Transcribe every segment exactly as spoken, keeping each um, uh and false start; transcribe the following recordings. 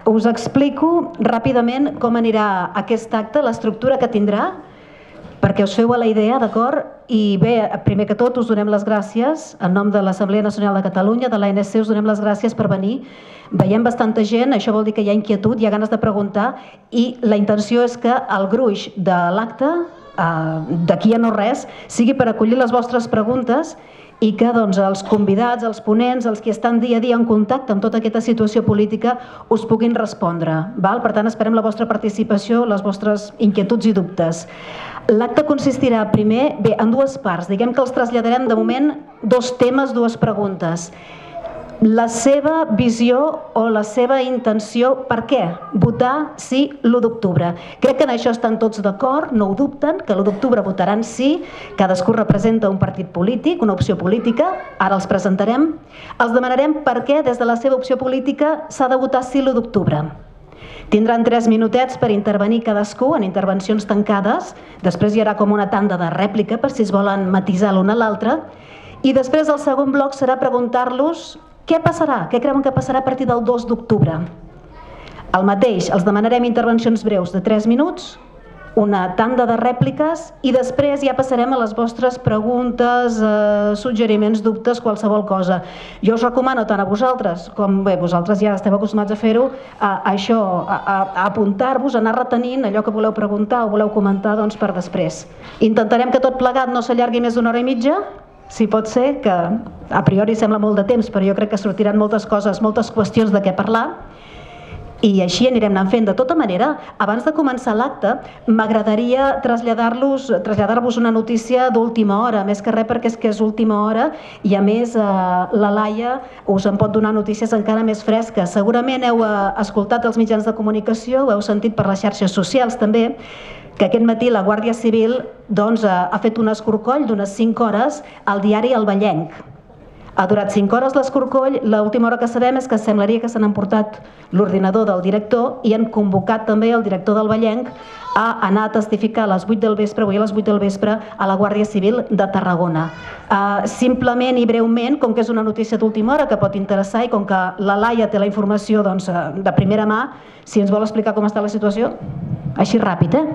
Us explico ràpidament com anirà aquest acte, l'estructura que tindrà, perquè us feu a la idea, d'acord? I bé, primer que tot us donem les gràcies, en nom de l'Assemblea Nacional de Catalunya, de l'A N C, us donem les gràcies per venir. Veiem bastanta gent, això vol dir que hi ha inquietud, hi ha ganes de preguntar, i la intenció és que el gruix de l'acte, d'aquí a no res, sigui per acollir les vostres preguntes i que els convidats, els ponents, els que estan dia a dia en contacte amb tota aquesta situació política us puguin respondre. Per tant, esperem la vostra participació, les vostres inquietuds i dubtes. L'acte consistirà primer en dues parts. Diguem que els traslladarem de moment dos temes, dues preguntes. La seva visió o la seva intenció, per què? Votar sí l'u d'octubre. Crec que en això estan tots d'acord, no ho dubten, que l'u d'octubre votaran sí, cadascú representa un partit polític, una opció política, ara els presentarem. Els demanarem per què des de la seva opció política s'ha de votar sí l'u d'octubre. Tindran tres minutets per intervenir cadascú en intervencions tancades, després hi haurà com una tanda de rèplica per si es volen matisar l'un a l'altre, i després el segon bloc serà preguntar-los què passarà, què creuen que passarà a partir del dos d'octubre. El mateix, els demanarem intervencions breus de tres minuts, una tanda de rèpliques i després ja passarem a les vostres preguntes, suggeriments, dubtes, qualsevol cosa. Jo us recomano tant a vosaltres com bé, vosaltres ja esteu acostumats a fer-ho, a això, a apuntar-vos, a anar retenint allò que voleu preguntar o voleu comentar per després. Intentarem que tot plegat no s'allargui més d'una hora i mitja, si pot ser, que a priori sembla molt de temps, però jo crec que sortiran moltes coses, moltes qüestions de què parlar, i així anirem anant fent. De tota manera, abans de començar l'acte, m'agradaria traslladar-vos una notícia d'última hora, més que res perquè és que és última hora i a més la Laia us en pot donar notícies encara més fresques. Segurament heu escoltat els mitjans de comunicació, ho heu sentit per les xarxes socials també, que aquest matí la Guàrdia Civil ha fet un escorcoll d'unes cinc hores al diari El Vallenc. Ha durat cinc hores l'escorcoll, l'última hora que sabem és que semblaria que s'han emportat l'ordinador del director i han convocat també el director del Vallenc a anar a testificar a les vuit del vespre, avui a les vuit del vespre, a la Guàrdia Civil de Tarragona. Simplement i breument, com que és una notícia d'última hora que pot interessar i com que la Laia té la informació de primera mà, si ens vol explicar com està la situació, així ràpid, eh?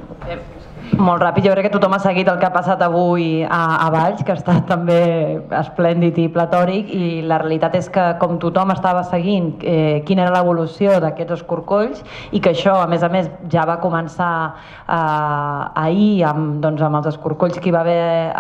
Molt ràpid, jo crec que tothom ha seguit el que ha passat avui a Valls, que ha estat també esplèndid i platòric, i la realitat és que com tothom estava seguint quina era l'evolució d'aquests escorcolls i que això, a més a més, ja va començar ahir amb els escorcolls que hi va haver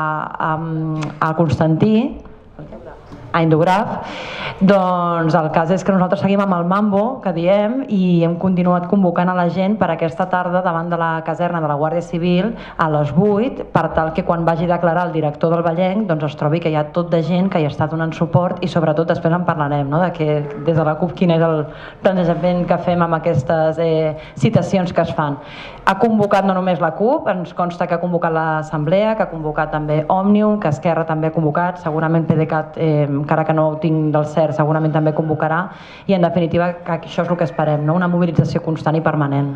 a Constantí, a Indograf, doncs el cas és que nosaltres seguim amb el mambo, que diem, i hem continuat convocant a la gent per aquesta tarda davant de la caserna de la Guàrdia Civil a les vuit, per tal que quan vagi a declarar el director del Vallenc doncs es trobi que hi ha tot de gent que hi està donant suport i sobretot després en parlarem, de que des de la CUP quin és el plantejament que fem amb aquestes citacions que es fan. Ha convocat no només la CUP, ens consta que ha convocat l'Assemblea, que ha convocat també Òmnium, que Esquerra també ha convocat, segurament PDeCAT, encara que no ho tinc del cert, segurament també convocarà, i en definitiva que això és el que esperem, una mobilització constant i permanent.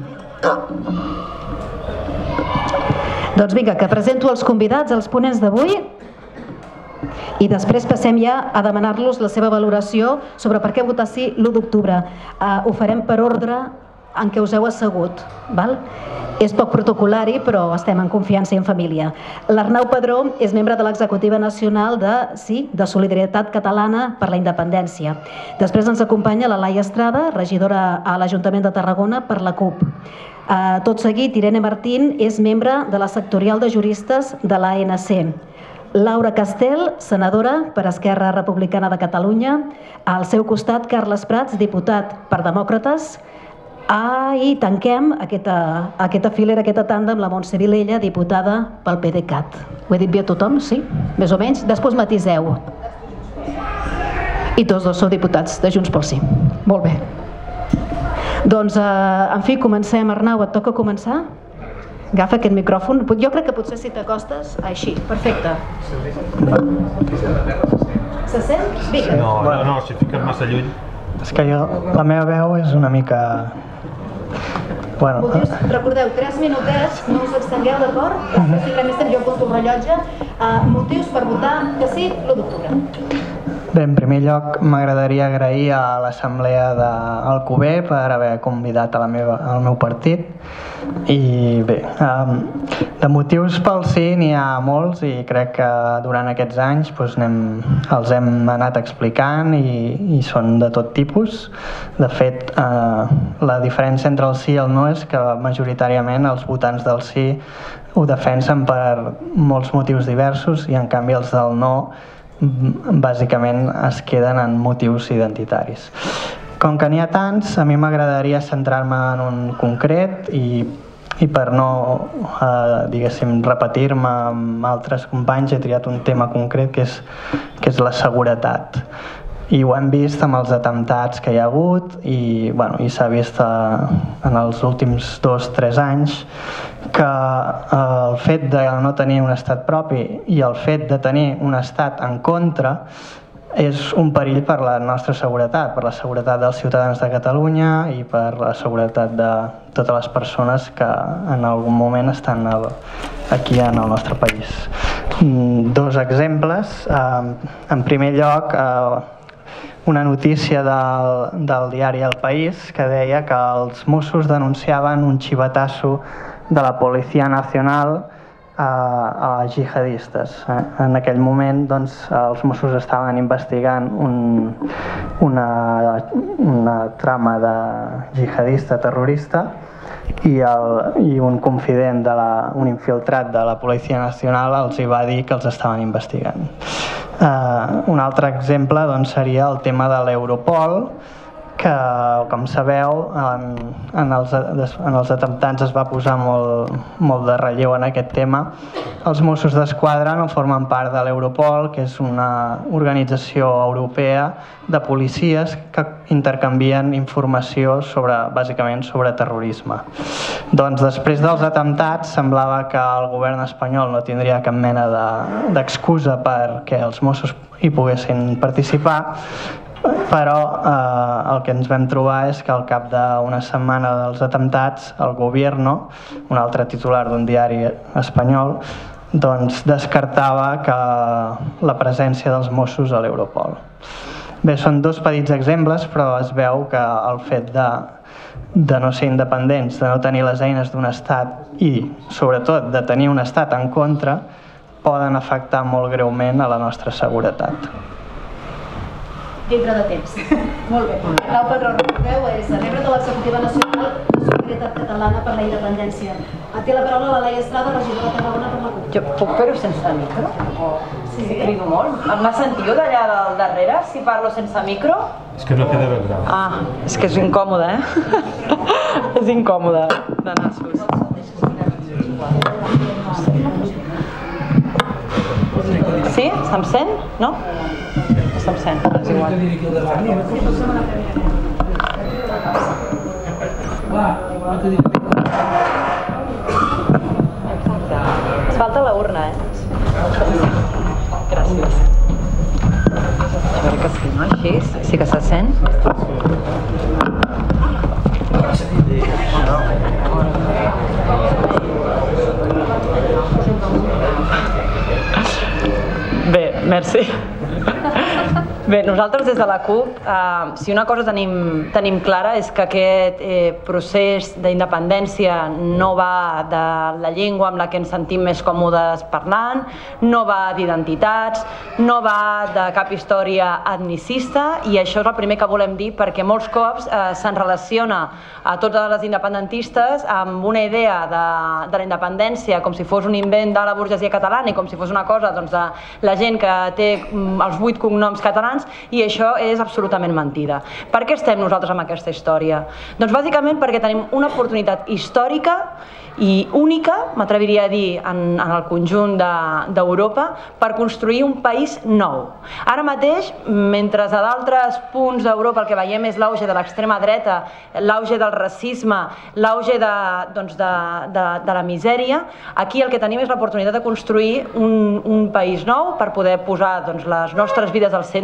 Doncs vinga, que presento els convidats, els ponents d'avui, i després passem ja a demanar-los la seva valoració sobre per què votar sí l'u d'octubre. Ho farem per ordre en què us heu assegut. És poc protocolari, però estem en confiança i en família. L'Arnau Padró és membre de l'executiva nacional de Solidaritat Catalana per la Independència. Després ens acompanya la Laia Estrada, regidora a l'Ajuntament de Tarragona per la CUP. Tot seguit, Irene Martín és membre de la sectorial de juristes de l'A N C. Laura Castel, senadora per Esquerra Republicana de Catalunya. Al seu costat, Carles Prats, diputat per Demòcrates. I tanquem aquesta filera, aquesta tanda amb la Montse Vilella, diputada pel PDeCAT. Ho he dit bé a tothom? Sí? Més o menys? Després matiseu. I tots dos sou diputats de Junts pel Sí. Molt bé. Doncs, en fi, comencem. Arnau, et toca començar? Agafa aquest micròfon. Jo crec que potser si t'acostes... Així, perfecte. Se sent? Vinga. No, no, si fiques massa lluny. És que jo, la meva veu és una mica... Recordeu, tres minutets, no us extengueu, d'acord? Després tindrem més temps, jo apunto el rellotge. Motius per votar que sí l'u d'octubre. Bé, en primer lloc m'agradaria agrair a l'assemblea d'Alcover per haver convidat a la meva, al meu partit. I bé, de motius pel sí n'hi ha molts i crec que durant aquests anys doncs, anem, els hem anat explicant i, i són de tot tipus. De fet, eh, la diferència entre el sí i el no és que majoritàriament els votants del sí ho defensen per molts motius diversos i en canvi els del no bàsicament es queden en motius identitaris. Com que n'hi ha tants, a mi m'agradaria centrar-me en un concret i, i per no eh, diguéssim repetir-me amb altres companys he triat un tema concret que és, que és la seguretat. I ho hem vist amb els atemptats que hi ha hagut i, bueno, i s'ha vist eh, en els últims dos o tres anys que eh, el fet de no tenir un estat propi i el fet de tenir un estat en contra és un perill per la nostra seguretat, per la seguretat dels ciutadans de Catalunya i per la seguretat de totes les persones que en algun moment estan aquí en el nostre país. Dos exemples. En primer lloc, una notícia del, del diari El País que deia que els Mossos denunciaven un xivatasso de la Policia Nacional a, a jihadistes. En aquell moment doncs, els Mossos estaven investigant un, una, una trama de jihadista terrorista i, el, i un confident, de la, un infiltrat de la Policia Nacional els hi va dir que els estaven investigant. Uh, un altre exemple doncs, seria el tema de l'Europol, que, com sabeu, en, en, els, en els atemptats es va posar molt, molt de relleu en aquest tema. Els Mossos d'Esquadra no formen part de l'Europol, que és una organització europea de policies que intercanvien informació sobre, bàsicament sobre terrorisme. Doncs després dels atemptats semblava que el govern espanyol no tindria cap mena d'excusa de, perquè els Mossos hi poguessin participar, però eh, el que ens vam trobar és que al cap d'una setmana dels atemptats el Gobierno, un altre titular d'un diari espanyol, doncs descartava que la presència dels Mossos a l'Europol. Bé, són dos petits exemples, però es veu que el fet de, de no ser independents, de no tenir les eines d'un estat i, sobretot, de tenir un estat en contra, poden afectar molt greument a la nostra seguretat. Dintre de temps. Molt bé. Pau Padró, recordeu, és membre de l'Executiva Nacional de Solidaritat Catalana per la Independència. Té la paraula la Laia Estrada, regidora de Tarragona per la CUP. Jo puc fer-ho sense micro? O... Sí. Si crido molt? M'ha sentiu d'allà del darrere, si parlo sense micro? És que no queda ben grau. Ah, és que és incòmode, eh? És incòmode, de nassos. Sí? Se'm sent? No? No se'm sent, és igual. Es falta la urna, eh? Gràcies. Jo crec que sí, no? Així? Sí que se sent? Bé, merci. Bé, nosaltres des de la CUP, eh, si una cosa tenim, tenim clara és que aquest eh, procés d'independència no va de la llengua amb la que ens sentim més còmodes parlant, no va d'identitats, no va de cap història etnicista, i això és el primer que volem dir perquè molts cops eh, se'n relaciona a totes les independentistes amb una idea de, de la independència com si fos un invent de la burgesia catalana i com si fos una cosa doncs, de la gent que té els vuit cognoms catalans, i això és absolutament mentida. Per què estem nosaltres amb aquesta història? Doncs bàsicament perquè tenim una oportunitat històrica i única, m'atreviria a dir, en, en el conjunt d'Europa, de, per construir un país nou. Ara mateix, mentre a d'altres punts d'Europa el que veiem és l'auge de l'extrema dreta, l'auge del racisme, l'auge de, doncs de, de, de la misèria, aquí el que tenim és l'oportunitat de construir un, un país nou per poder posar doncs, les nostres vides al centre, que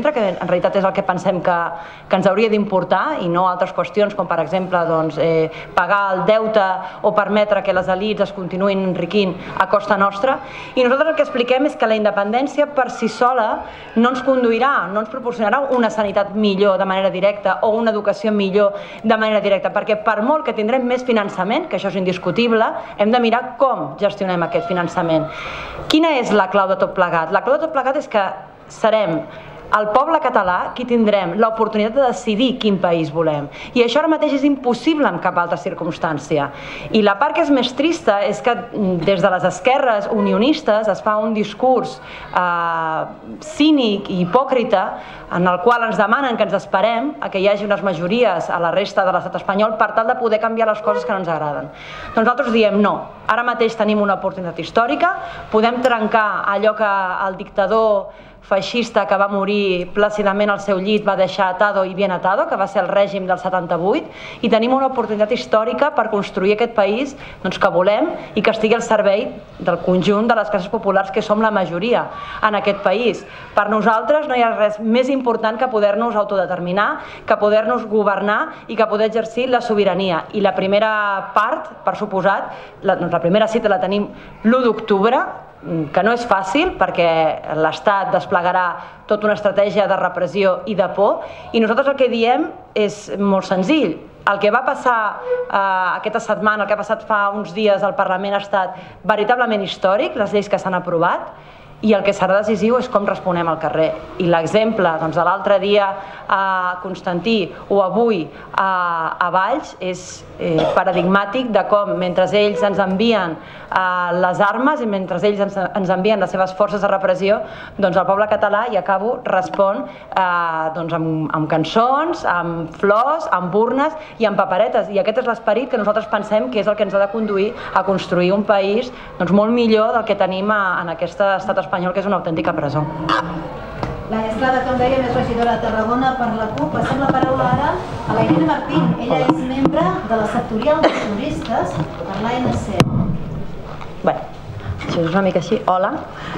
en realitat és el que pensem que, que ens hauria d'importar i no altres qüestions com per exemple doncs, eh, pagar el deute o permetre que les elites es continuïn enriquint a costa nostra. I nosaltres el que expliquem és que la independència per si sola no ens conduirà, no ens proporcionarà una sanitat millor de manera directa o una educació millor de manera directa, perquè per molt que tindrem més finançament, que això és indiscutible, hem de mirar com gestionem aquest finançament. Quina és la clau de tot plegat? La clau de tot plegat és que serem el poble català qui tindrem l'oportunitat de decidir quin país volem. I això ara mateix és impossible en cap altra circumstància. I la part que és més trista és que des de les esquerres unionistes es fa un discurs eh, cínic i hipòcrita en el qual ens demanen que ens esperem a que hi hagi unes majories a la resta de l'estat espanyol per tal de poder canviar les coses que no ens agraden. Doncs nosaltres diem no, ara mateix tenim una oportunitat històrica, podem trencar allò que el dictador feixista que va morir plàcidament al seu llit va deixar atado i bien atado, que va ser el règim del setanta-vuit, i tenim una oportunitat històrica per construir aquest país doncs, que volem i que estigui al servei del conjunt de les classes populars que som la majoria en aquest país. Per nosaltres no hi ha res més important que poder-nos autodeterminar, que poder-nos governar i que poder exercir la sobirania. I la primera part, per suposat, la, doncs, la primera cita la tenim l'u d'octubre, que no és fàcil perquè l'Estat desplegarà tota una estratègia de repressió i de por, i nosaltres el que diem és molt senzill. El que va passar eh, aquesta setmana, el que ha passat fa uns dies al Parlament ha estat veritablement històric, les lleis que s'han aprovat, i el que serà decisiu és com responem al carrer. I l'exemple doncs, de l'altre dia a Constantí o avui a, a Valls és eh, paradigmàtic de com mentre ells ens envien eh, les armes i mentre ells ens, ens envien les seves forces de repressió, doncs el poble català, i acabo, respon eh, doncs, amb, amb cançons, amb flors, amb urnes i amb paperetes. I aquest és l'esperit que nosaltres pensem que és el que ens ha de conduir a construir un país doncs, molt millor del que tenim a, en aquest estat espanyol, que és una autèntica presó. La Estrada, com dèiem, és regidora de Tarragona per la CUP. Passem la paraula ara a la Irene Martín. Ella és membre de la sectorial de turistes per l'A N C. Bé, això és una mica així. Hola.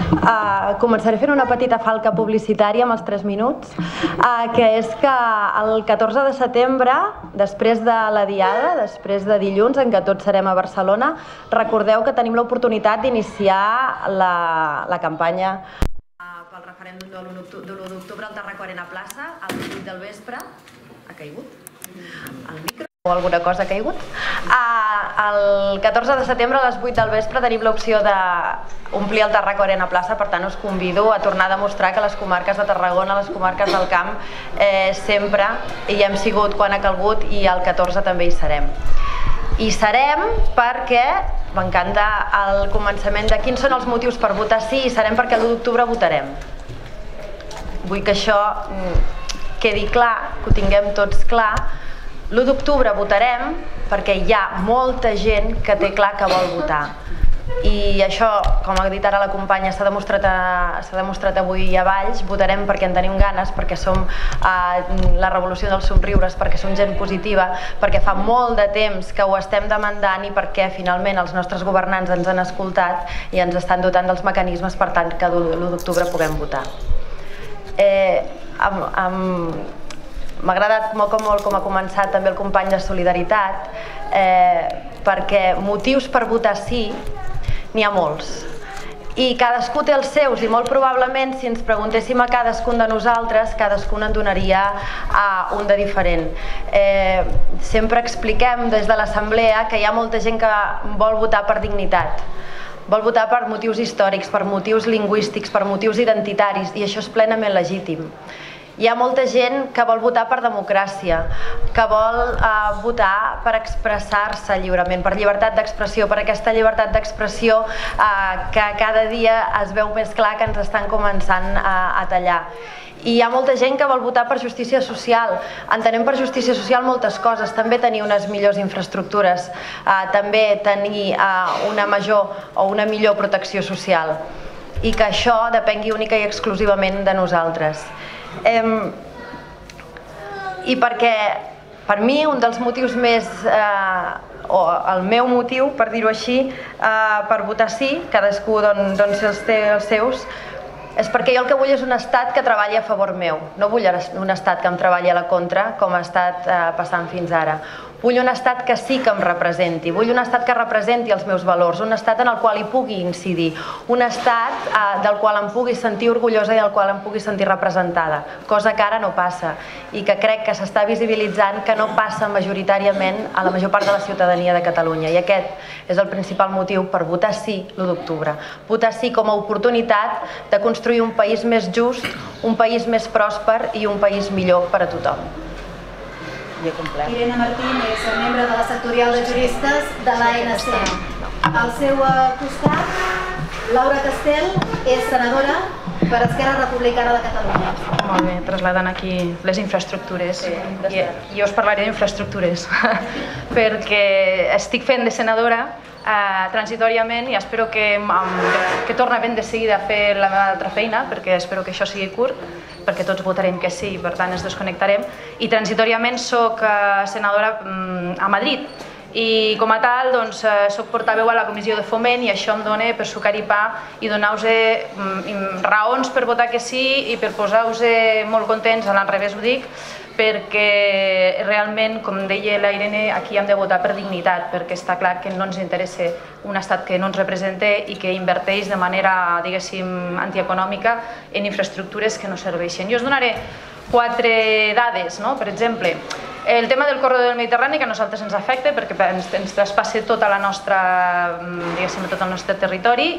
Uh, començaré fent una petita falca publicitària amb els tres minuts, uh, que és que el catorze de setembre, després de la Diada, després de dilluns, en què tots serem a Barcelona, recordeu que tenim l'oportunitat d'iniciar la, la campanya pel referèndum de l'u d'octubre al Tarraco Arena Plaça, a les vuit del vespre. Ha caigut? El micro? O alguna cosa ha caigut? El catorze de setembre a les vuit del vespre tenim l'opció d'omplir el Tarraco Arena Plaça, per tant us convido a tornar a demostrar que les comarques de Tarragona, les comarques del camp, eh, sempre hi hem sigut quan ha calgut i el catorze també hi serem. I serem perquè, m'encanta el començament de quins són els motius per votar sí, i serem perquè l'u d'octubre votarem. Vull que això quedi clar, que ho tinguem tots clar. L'u d'octubre votarem perquè hi ha molta gent que té clar que vol votar. I això, com ha dit ara la companya, s'ha demostrat, s'ha demostrat avui a Valls. Votarem perquè en tenim ganes, perquè som eh, la revolució dels somriures, perquè som gent positiva, perquè fa molt de temps que ho estem demandant i perquè finalment els nostres governants ens han escoltat i ens estan dotant dels mecanismes per tant que l'u d'octubre puguem votar. Eh, amb, amb, M'ha agradat molt, molt com ha començat també el company de Solidaritat, eh, perquè motius per votar sí n'hi ha molts. I cadascú té els seus, i molt probablement si ens preguntéssim a cadascun de nosaltres, cadascun en donaria a un de diferent. Eh, sempre expliquem des de l'Assemblea que hi ha molta gent que vol votar per dignitat. Vol votar per motius històrics, per motius lingüístics, per motius identitaris, i això és plenament legítim. Hi ha molta gent que vol votar per democràcia, que vol eh, votar per expressar-se lliurement, per llibertat d'expressió, per aquesta llibertat d'expressió eh, que cada dia es veu més clar que ens estan començant a, a tallar. I hi ha molta gent que vol votar per justícia social. Entenem per justícia social moltes coses, també tenir unes millors infraestructures, eh, també tenir eh, una major o una millor protecció social, i que això depengui única i exclusivament de nosaltres. Eh, I perquè per mi un dels motius més, eh, o el meu motiu, per dir-ho així, eh, per votar sí, cadascú doncs, doncs els té els seus, És perquè jo el que vull és un estat que treballi a favor meu. No vull un estat que em treballi a la contra, com ha estat passant fins ara. Vull un estat que sí que em representi, vull un estat que representi els meus valors, un estat en el qual hi pugui incidir, un estat del qual em pugui sentir orgullosa i del qual em pugui sentir representada, cosa que ara no passa i que crec que s'està visibilitzant que no passa majoritàriament a la major part de la ciutadania de Catalunya, i aquest és el principal motiu per votar sí l'u d'octubre. Votar sí com a oportunitat de construir un país més just, un país més pròsper i un país millor per a tothom. Irene Martín és membre de la sectorial de juristes de l'A N C. Al seu costat, Laura Castel és senadora per Esquerra Republicana de Catalunya. Molt bé, traslladant aquí les infraestructures. Jo us parlaré d'infraestructures perquè estic fent de senadora transitòriament i espero que torni ben de seguida a fer la meva altra feina, perquè espero que això sigui curt, perquè tots votarem que sí i per tant ens desconnectarem, i transitòriament soc senadora a Madrid i com a tal soc portaveu a la Comissió de Foment i això em dona per sucar i pa i donar-vos raons per votar que sí i per posar-vos molt contents, a l'enrevés ho dic, perquè realment, com deia la Irene, aquí hem de votar per dignitat, perquè està clar que no ens interessa un estat que no ens representa i que inverteix de manera, diguéssim, antieconòmica en infraestructures que no serveixen. Jo us donaré quatre dades, no? Per exemple, el tema del corredor del Mediterrani, que a nosaltres ens afecta perquè ens traspassa tota la nostra, diguéssim, tot el nostre territori.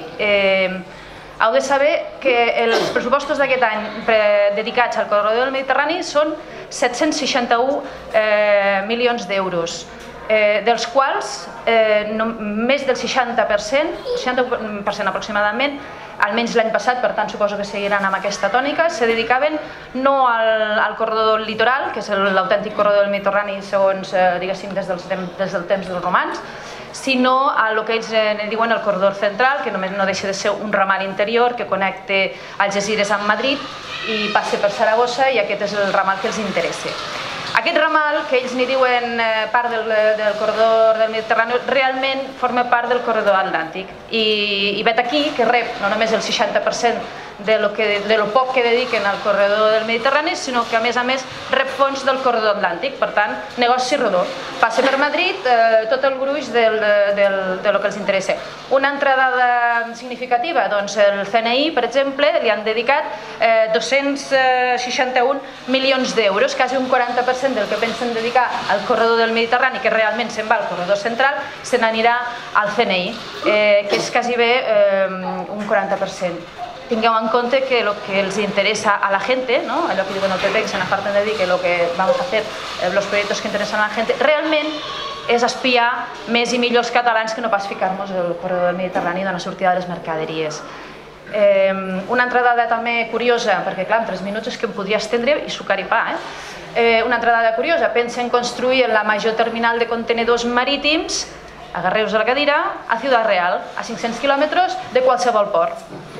Heu de saber que els pressupostos d'aquest any dedicats al corredor del Mediterrani són set-cents seixanta-u milions d'euros, dels quals més del seixanta per cent, seixanta per cent aproximadament, almenys l'any passat, per tant suposo que seguiran amb aquesta tònica, se dedicaven no al corredor litoral, que és l'autèntic corredor del Mediterrani segons, diguéssim, des del temps dels romans, sinó a el que ells en diuen el corredor central, que només no deixa de ser un ramal interior que connecta Algesires amb Madrid i passa per Saragossa, i aquest és el ramal que els interessa. Aquest ramal, que ells n'hi diuen part del corredor del Mediterrani, realment forma part del corredor atlàntic i vet aquí que rep no només el seixanta per cent de lo poc que dediquen al corredor del Mediterrani, sinó que a més a més rep fons del corredor atlàntic, per tant, negoci rodó. Passa per Madrid tot el gruix de lo que els interessa. Una altra dada significativa, doncs el C N I, per exemple, li han dedicat dos-cents seixanta-un milions d'euros, quasi un quaranta per cent del que pensen dedicar al corredor del Mediterrani, que realment se'n va al corredor central, se n'anirà al C N I, que és quasi bé un quaranta per cent. Tingueu en compte que el que els interessa a la gent, allò que diuen el P P, que se n'aparten de dir que el que vamos a hacer, los proyectos que interesan a la gent, realment és espiar més i millor els catalans que no pas ficar-nos el corredor del Mediterrani i donar sortida a les mercaderies. Una altra dada també curiosa, perquè clar, en tres minuts és que em podria estendre i sucar i pa, una altra dada curiosa, pensen construir la major terminal de contenidors marítims, agarreu-vos a la cadira, a Ciudad Real, a cinc-cents quilòmetres de qualsevol port.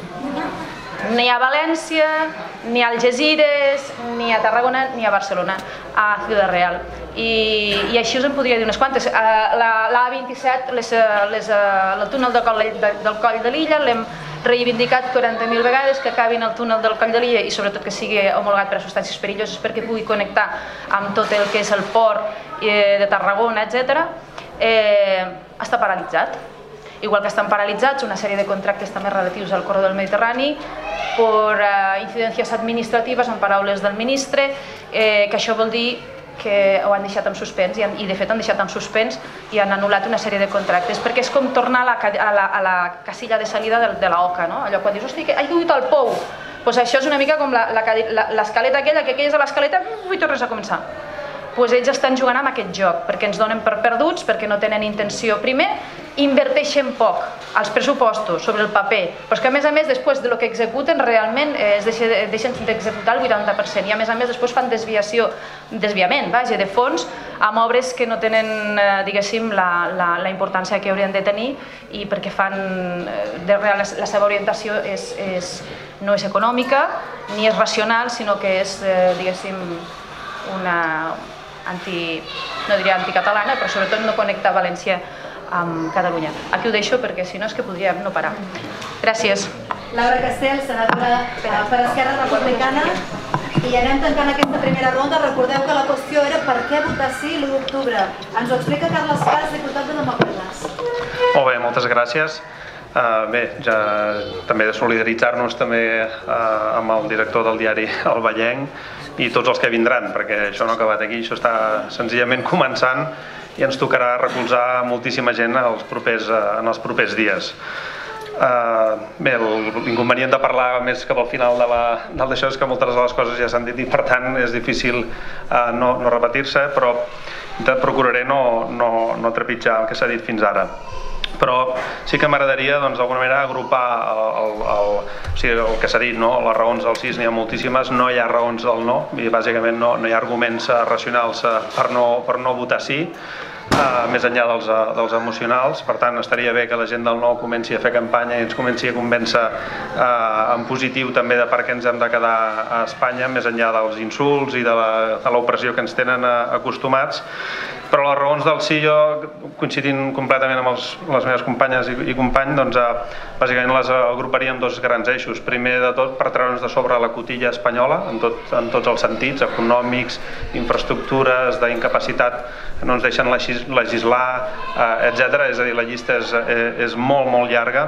Ni a València, ni a Algesires, ni a Tarragona, ni a Barcelona, a Ciudad Real. I així us en podria dir unes quantes. La A vint-i-set, el túnel del Coll de l'Illa, l'hem reivindicat quaranta mil vegades, que acabin el túnel del Coll de l'Illa i sobretot que sigui homologat per a substàncies perilloses perquè pugui connectar amb tot el que és el port de Tarragona, etcètera. Està paralitzat. Igual que estan paralitzats una sèrie de contractes també relatius al corredor del Mediterrani per incidències administratives, en paraules del ministre, que això vol dir que ho han deixat en suspens i de fet han deixat en suspens i han anul·lat una sèrie de contractes, perquè és com tornar a la casilla de salida de l'Oca, allò quan dius, hosti, que ha caigut al pou, doncs això és una mica com l'escaleta aquella, que aquelles a l'escaleta i tornes a començar. Doncs ells estan jugant amb aquest joc, perquè ens donen per perduts, perquè no tenen intenció. Primer, inverteixen poc als pressupostos sobre el paper, però és que a més a més després del que executen realment es deixen d'executar el vuitanta per cent i a més a més després fan desviació, desviament, vaja, de fons amb obres que no tenen, diguéssim, la importància que haurien de tenir i perquè fan, la seva orientació no és econòmica ni és racional, sinó que és, diguéssim, una anti, no diria anticatalana, però sobretot no connecta València amb Catalunya. Aquí ho deixo perquè si no és que podríem no parar. Gràcies. Laura Castel, senadora per Esquerra Republicana. I anem tancant aquesta primera ronda. Recordeu que la qüestió era per què votar sí l'u d'octubre. Ens ho explica Carles Paz, diputat de Demòcrates. Molt bé, moltes gràcies. Uh, bé, ja també de solidaritzar-nos també uh, amb el director del diari El Vallenc i tots els que vindran, perquè això no ha acabat aquí, això està senzillament començant i ens tocarà recolzar moltíssima gent els propers, uh, en els propers dies. Uh, bé, l'inconvenient de parlar més cap al final de d'això és que moltes de les coses ja s'han dit i per tant és difícil uh, no, no repetir-se, però procuraré no, no, no trepitjar el que s'ha dit fins ara. Però sí que m'agradaria d'alguna manera agrupar el, el, el, o sigui, el que s'ha dit, no? Les raons del sí n'hi ha moltíssimes, no hi ha raons del no, i bàsicament no, no hi ha arguments racionals per no, per no votar sí. Uh, més enllà dels, uh, dels emocionals, per tant estaria bé que la gent del no comenci a fer campanya i ens comenci a convèncer uh, en positiu també de per què ens hem de quedar a Espanya, més enllà dels insults i de l'opressió que ens tenen uh, acostumats. Però les raons del sí, jo coincidint completament amb els, les meves companyes i, i companys, doncs, uh, bàsicament les agruparia en dos grans eixos. Primer de tot per treure'ns de sobre la cotilla espanyola, en, tot, en tots els sentits, econòmics, infraestructures, d'incapacitat, no ens deixen legislar, eh, etcètera. És a dir, la llista és, és molt, molt llarga.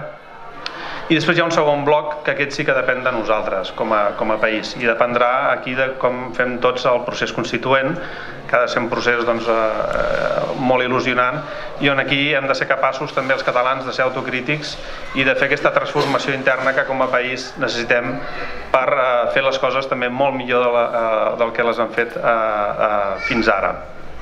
I després hi ha un segon bloc que aquest sí que depèn de nosaltres com a, com a país i dependrà aquí de com fem tots el procés constituent, que ha de ser un procés doncs, eh, molt il·lusionant i on aquí hem de ser capaços també els catalans de ser autocrítics i de fer aquesta transformació interna que com a país necessitem per eh, fer les coses també molt millor de la, eh, del que les han fet eh, eh, fins ara.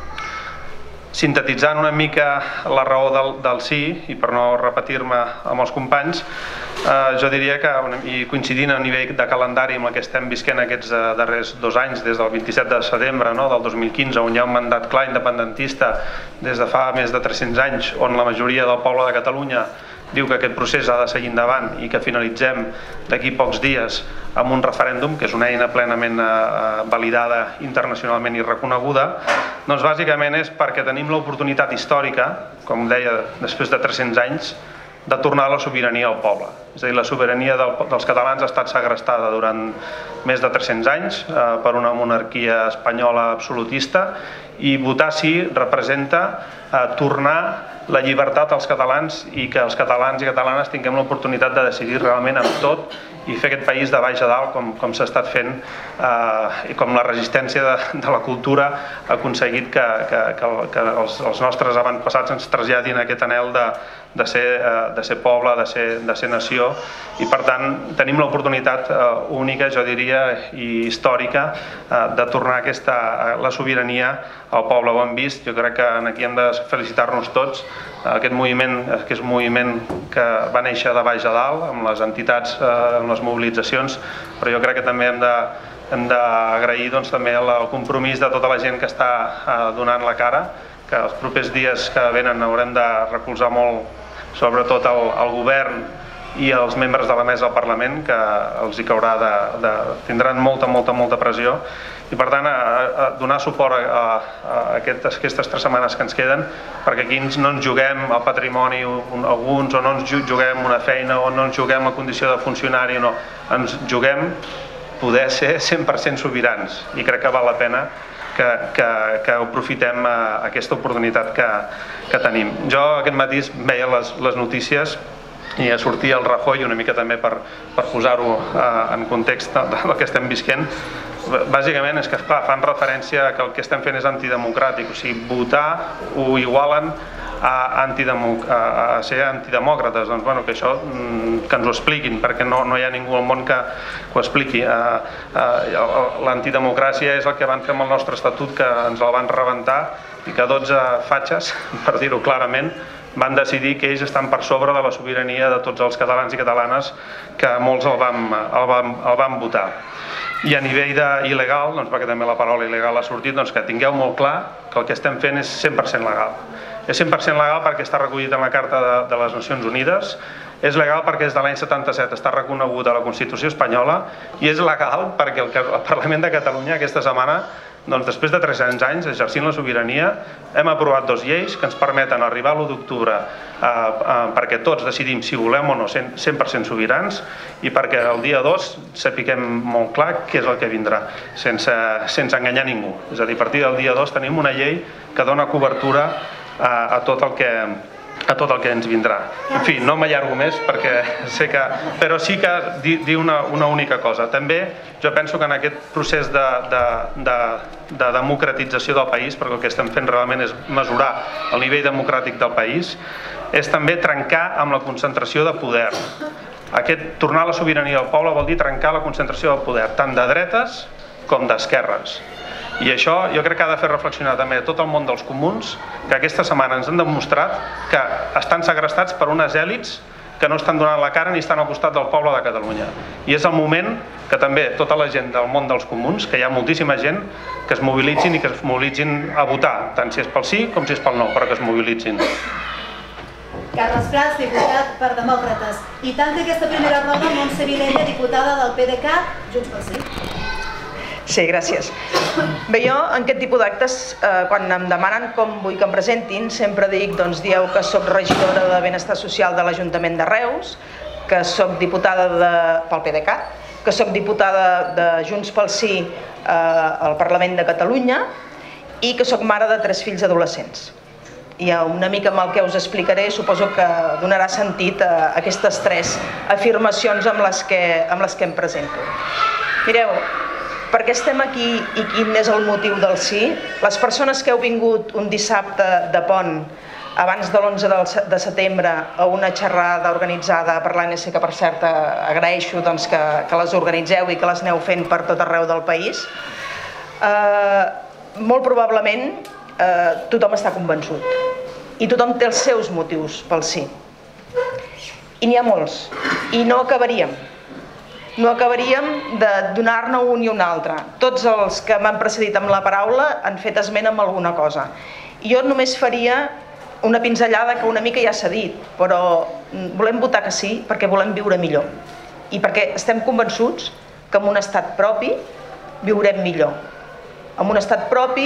Sintetitzant una mica la raó del, del sí, i per no repetir-me amb els companys, eh, jo diria que, i coincidint a nivell de calendari amb el que estem visquent aquests eh, darrers dos anys, des del vint-i-set de setembre no, del dos mil quinze, on hi ha un mandat clar independentista des de fa més de tres-cents anys, on la majoria del poble de Catalunya diu que aquest procés ha de seguir endavant i que finalitzem d'aquí pocs dies amb un referèndum, que és una eina plenament eh, validada internacionalment i reconeguda, doncs bàsicament és perquè tenim l'oportunitat històrica, com deia, després de tres-cents anys, de tornar a la sobirania al poble. És a dir, la sobirania del, dels catalans ha estat segrestada durant més de tres-cents anys eh, per una monarquia espanyola absolutista i votar sí representa eh, tornar la llibertat als catalans i que els catalans i catalanes tinguem l'oportunitat de decidir realment amb tot i fer aquest país de baix a dalt com, com s'ha estat fent eh, i com la resistència de, de la cultura ha aconseguit que, que, que, que els, els nostres avantpassats ens traslladin aquest anhel de, de, ser, eh, de ser poble, de ser, de ser nació i per tant tenim l'oportunitat eh, única, jo diria, i històrica eh, de tornar aquesta, la sobirania al poble. Ho hem vist, jo crec que aquí hem de felicitar-nos tots. Aquest moviment, que és un moviment que va néixer de baix a dalt, amb les entitats, amb les mobilitzacions, però jo crec que també hem de hem d'agrair doncs, també el compromís de tota la gent que està donant la cara, que els propers dies que venen haurem de recolzar molt, sobretot el, el govern i els membres de la mesa del Parlament, que els hi caurà de, de, tindran molta, molta, molta pressió. I per tant, a, a donar suport a, a, a aquestes, aquestes tres setmanes que ens queden, perquè aquí no ens juguem el patrimoni un, alguns, o no ens juguem una feina, o no ens juguem la condició de funcionari, no. Ens juguem poder ser cent per cent sobirans, i crec que val la pena que, que, que aprofitem aquesta oportunitat que, que tenim. Jo aquest matí veia les, les notícies i ja sortia el Rajoy una mica també per, per posar-ho eh, en context del que estem visquent. Bàsicament és que clar, fan referència que el que estem fent és antidemocràtic, o sigui, votar ho igualen a, antidemoc a, a ser antidemòcrates. Doncs bueno, que això que ens ho expliquin, perquè no, no hi ha ningú al món que, que ho expliqui. Uh, uh, L'antidemocràcia és el que van fer amb el nostre estatut, que ens el van rebentar i que dotze fatxes, per dir-ho clarament, van decidir que ells estan per sobre de la sobirania de tots els catalans i catalanes, que molts el van, el van, el van votar. I a nivell d'il·legal, doncs, perquè també la paraula il·legal ha sortit, doncs que tingueu molt clar que el que estem fent és cent per cent legal. És cent per cent legal perquè està recollit en la Carta de, de les Nacions Unides, és legal perquè des de l'any setanta-set està reconegut a la Constitució espanyola i és legal perquè el, el Parlament de Catalunya aquesta setmana Doncs després de tres-cents anys exercint la sobirania hem aprovat dos lleis que ens permeten arribar a l'u d'octubre perquè tots decidim si volem o no cent per cent sobirans i perquè el dia dos sapiguem molt clar què és el que vindrà, sense enganyar ningú. És a dir, a partir del dia dos tenim una llei que dona cobertura a tot el que a tot el que ens vindrà. En fi, no m'allargo més perquè sé que... Però sí que dir una única cosa. També jo penso que en aquest procés de democratització del país, perquè el que estem fent realment és mesurar el nivell democràtic del país, és també trencar amb la concentració de poder. Aquest tornar a la sobirania del poble vol dir trencar la concentració del poder, tant de dretes com d'esquerres. I això jo crec que ha de fer reflexionar també tot el món dels comuns, que aquesta setmana ens han demostrat que estan segrestats per unes èlits que no estan donant la cara ni estan al costat del poble de Catalunya. I és el moment que també tota la gent del món dels comuns, que hi ha moltíssima gent, que es mobilitzin i que es mobilitzin a votar, tant si és pel sí com si és pel no, però que es mobilitzin. Carles Prats, diputat per Demòcrates. I tanca aquesta primera roda Montse Vilella, diputada del P D C, Junts pel Sí. Sí, gràcies. Bé, jo en aquest tipus d'actes, quan em demanen com vull que em presentin, sempre dic, doncs dieu que soc regidora de Benestar Social de l'Ajuntament de Reus, que soc diputada pel P D C, que soc diputada de Junts pel Sí al Parlament de Catalunya i que soc mare de tres fills adolescents. I una mica amb el que us explicaré suposo que donarà sentit a aquestes tres afirmacions amb les que em presento. Mireu, per què estem aquí i quin és el motiu del sí? Les persones que heu vingut un dissabte de pont abans de l'onze de setembre a una xerrada organitzada per l'A N C, que per cert agraeixo que les organitzeu i que les aneu fent per tot arreu del país, molt probablement tothom està convençut i tothom té els seus motius pel sí. I n'hi ha molts i no acabaríem. No acabaríem de donar-ne un i un altre. Tots els que m'han precedit amb la paraula han fet esment amb alguna cosa. Jo només faria una pinzellada que una mica ja s'ha dit, però volem votar que sí perquè volem viure millor i perquè estem convençuts que en un estat propi viurem millor. En un estat propi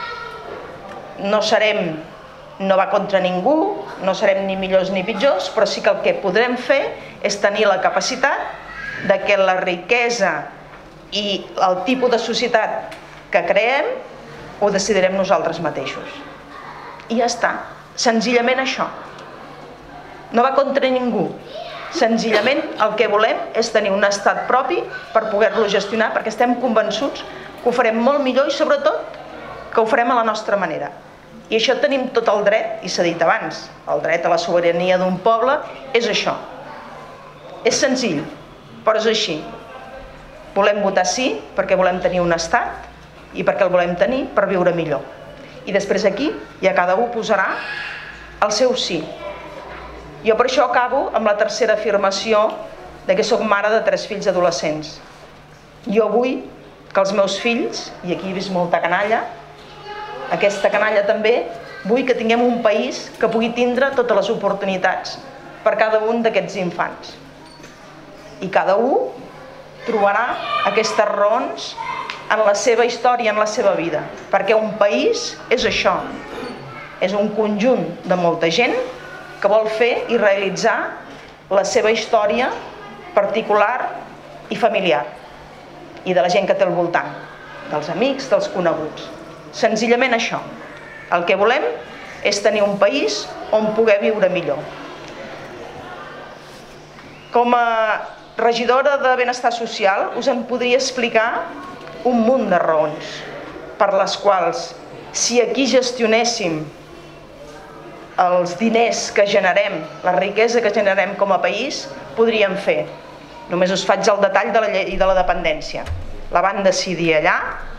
no serem, no va contra ningú, no serem ni millors ni pitjors, però sí que el que podrem fer és tenir la capacitat de que la riquesa i el tipus de societat que creem ho decidirem nosaltres mateixos. I ja està. Senzillament això. No va contra ningú. Senzillament el que volem és tenir un estat propi per poder-lo gestionar, perquè estem convençuts que ho farem molt millor i sobretot que ho farem a la nostra manera. I això tenim tot el dret, i s'ha dit abans, el dret a la sobirania d'un poble és això. És senzill, però és així. Volem votar sí perquè volem tenir un estat i perquè el volem tenir per viure millor. I després aquí ja cada un posarà el seu sí. Jo per això acabo amb la tercera afirmació de que soc mare de tres fills adolescents. Jo vull que els meus fills, i aquí he vist molta canalla, aquesta canalla també, vull que tinguem un país que pugui tindre totes les oportunitats per cada un d'aquests infants. I cada un trobarà aquestes raons en la seva història, en la seva vida, perquè un país és això, és un conjunt de molta gent que vol fer i realitzar la seva història particular i familiar i de la gent que té al voltant, dels amics, dels coneguts. Senzillament això. El que volem és tenir un país on poder viure millor. Com a regidora de Benestar Social us en podria explicar un munt de raons per les quals, si aquí gestionéssim els diners que generem, la riquesa que generem com a país, podríem fer. Només us faig el detall de la llei de la dependència. La van decidir allà,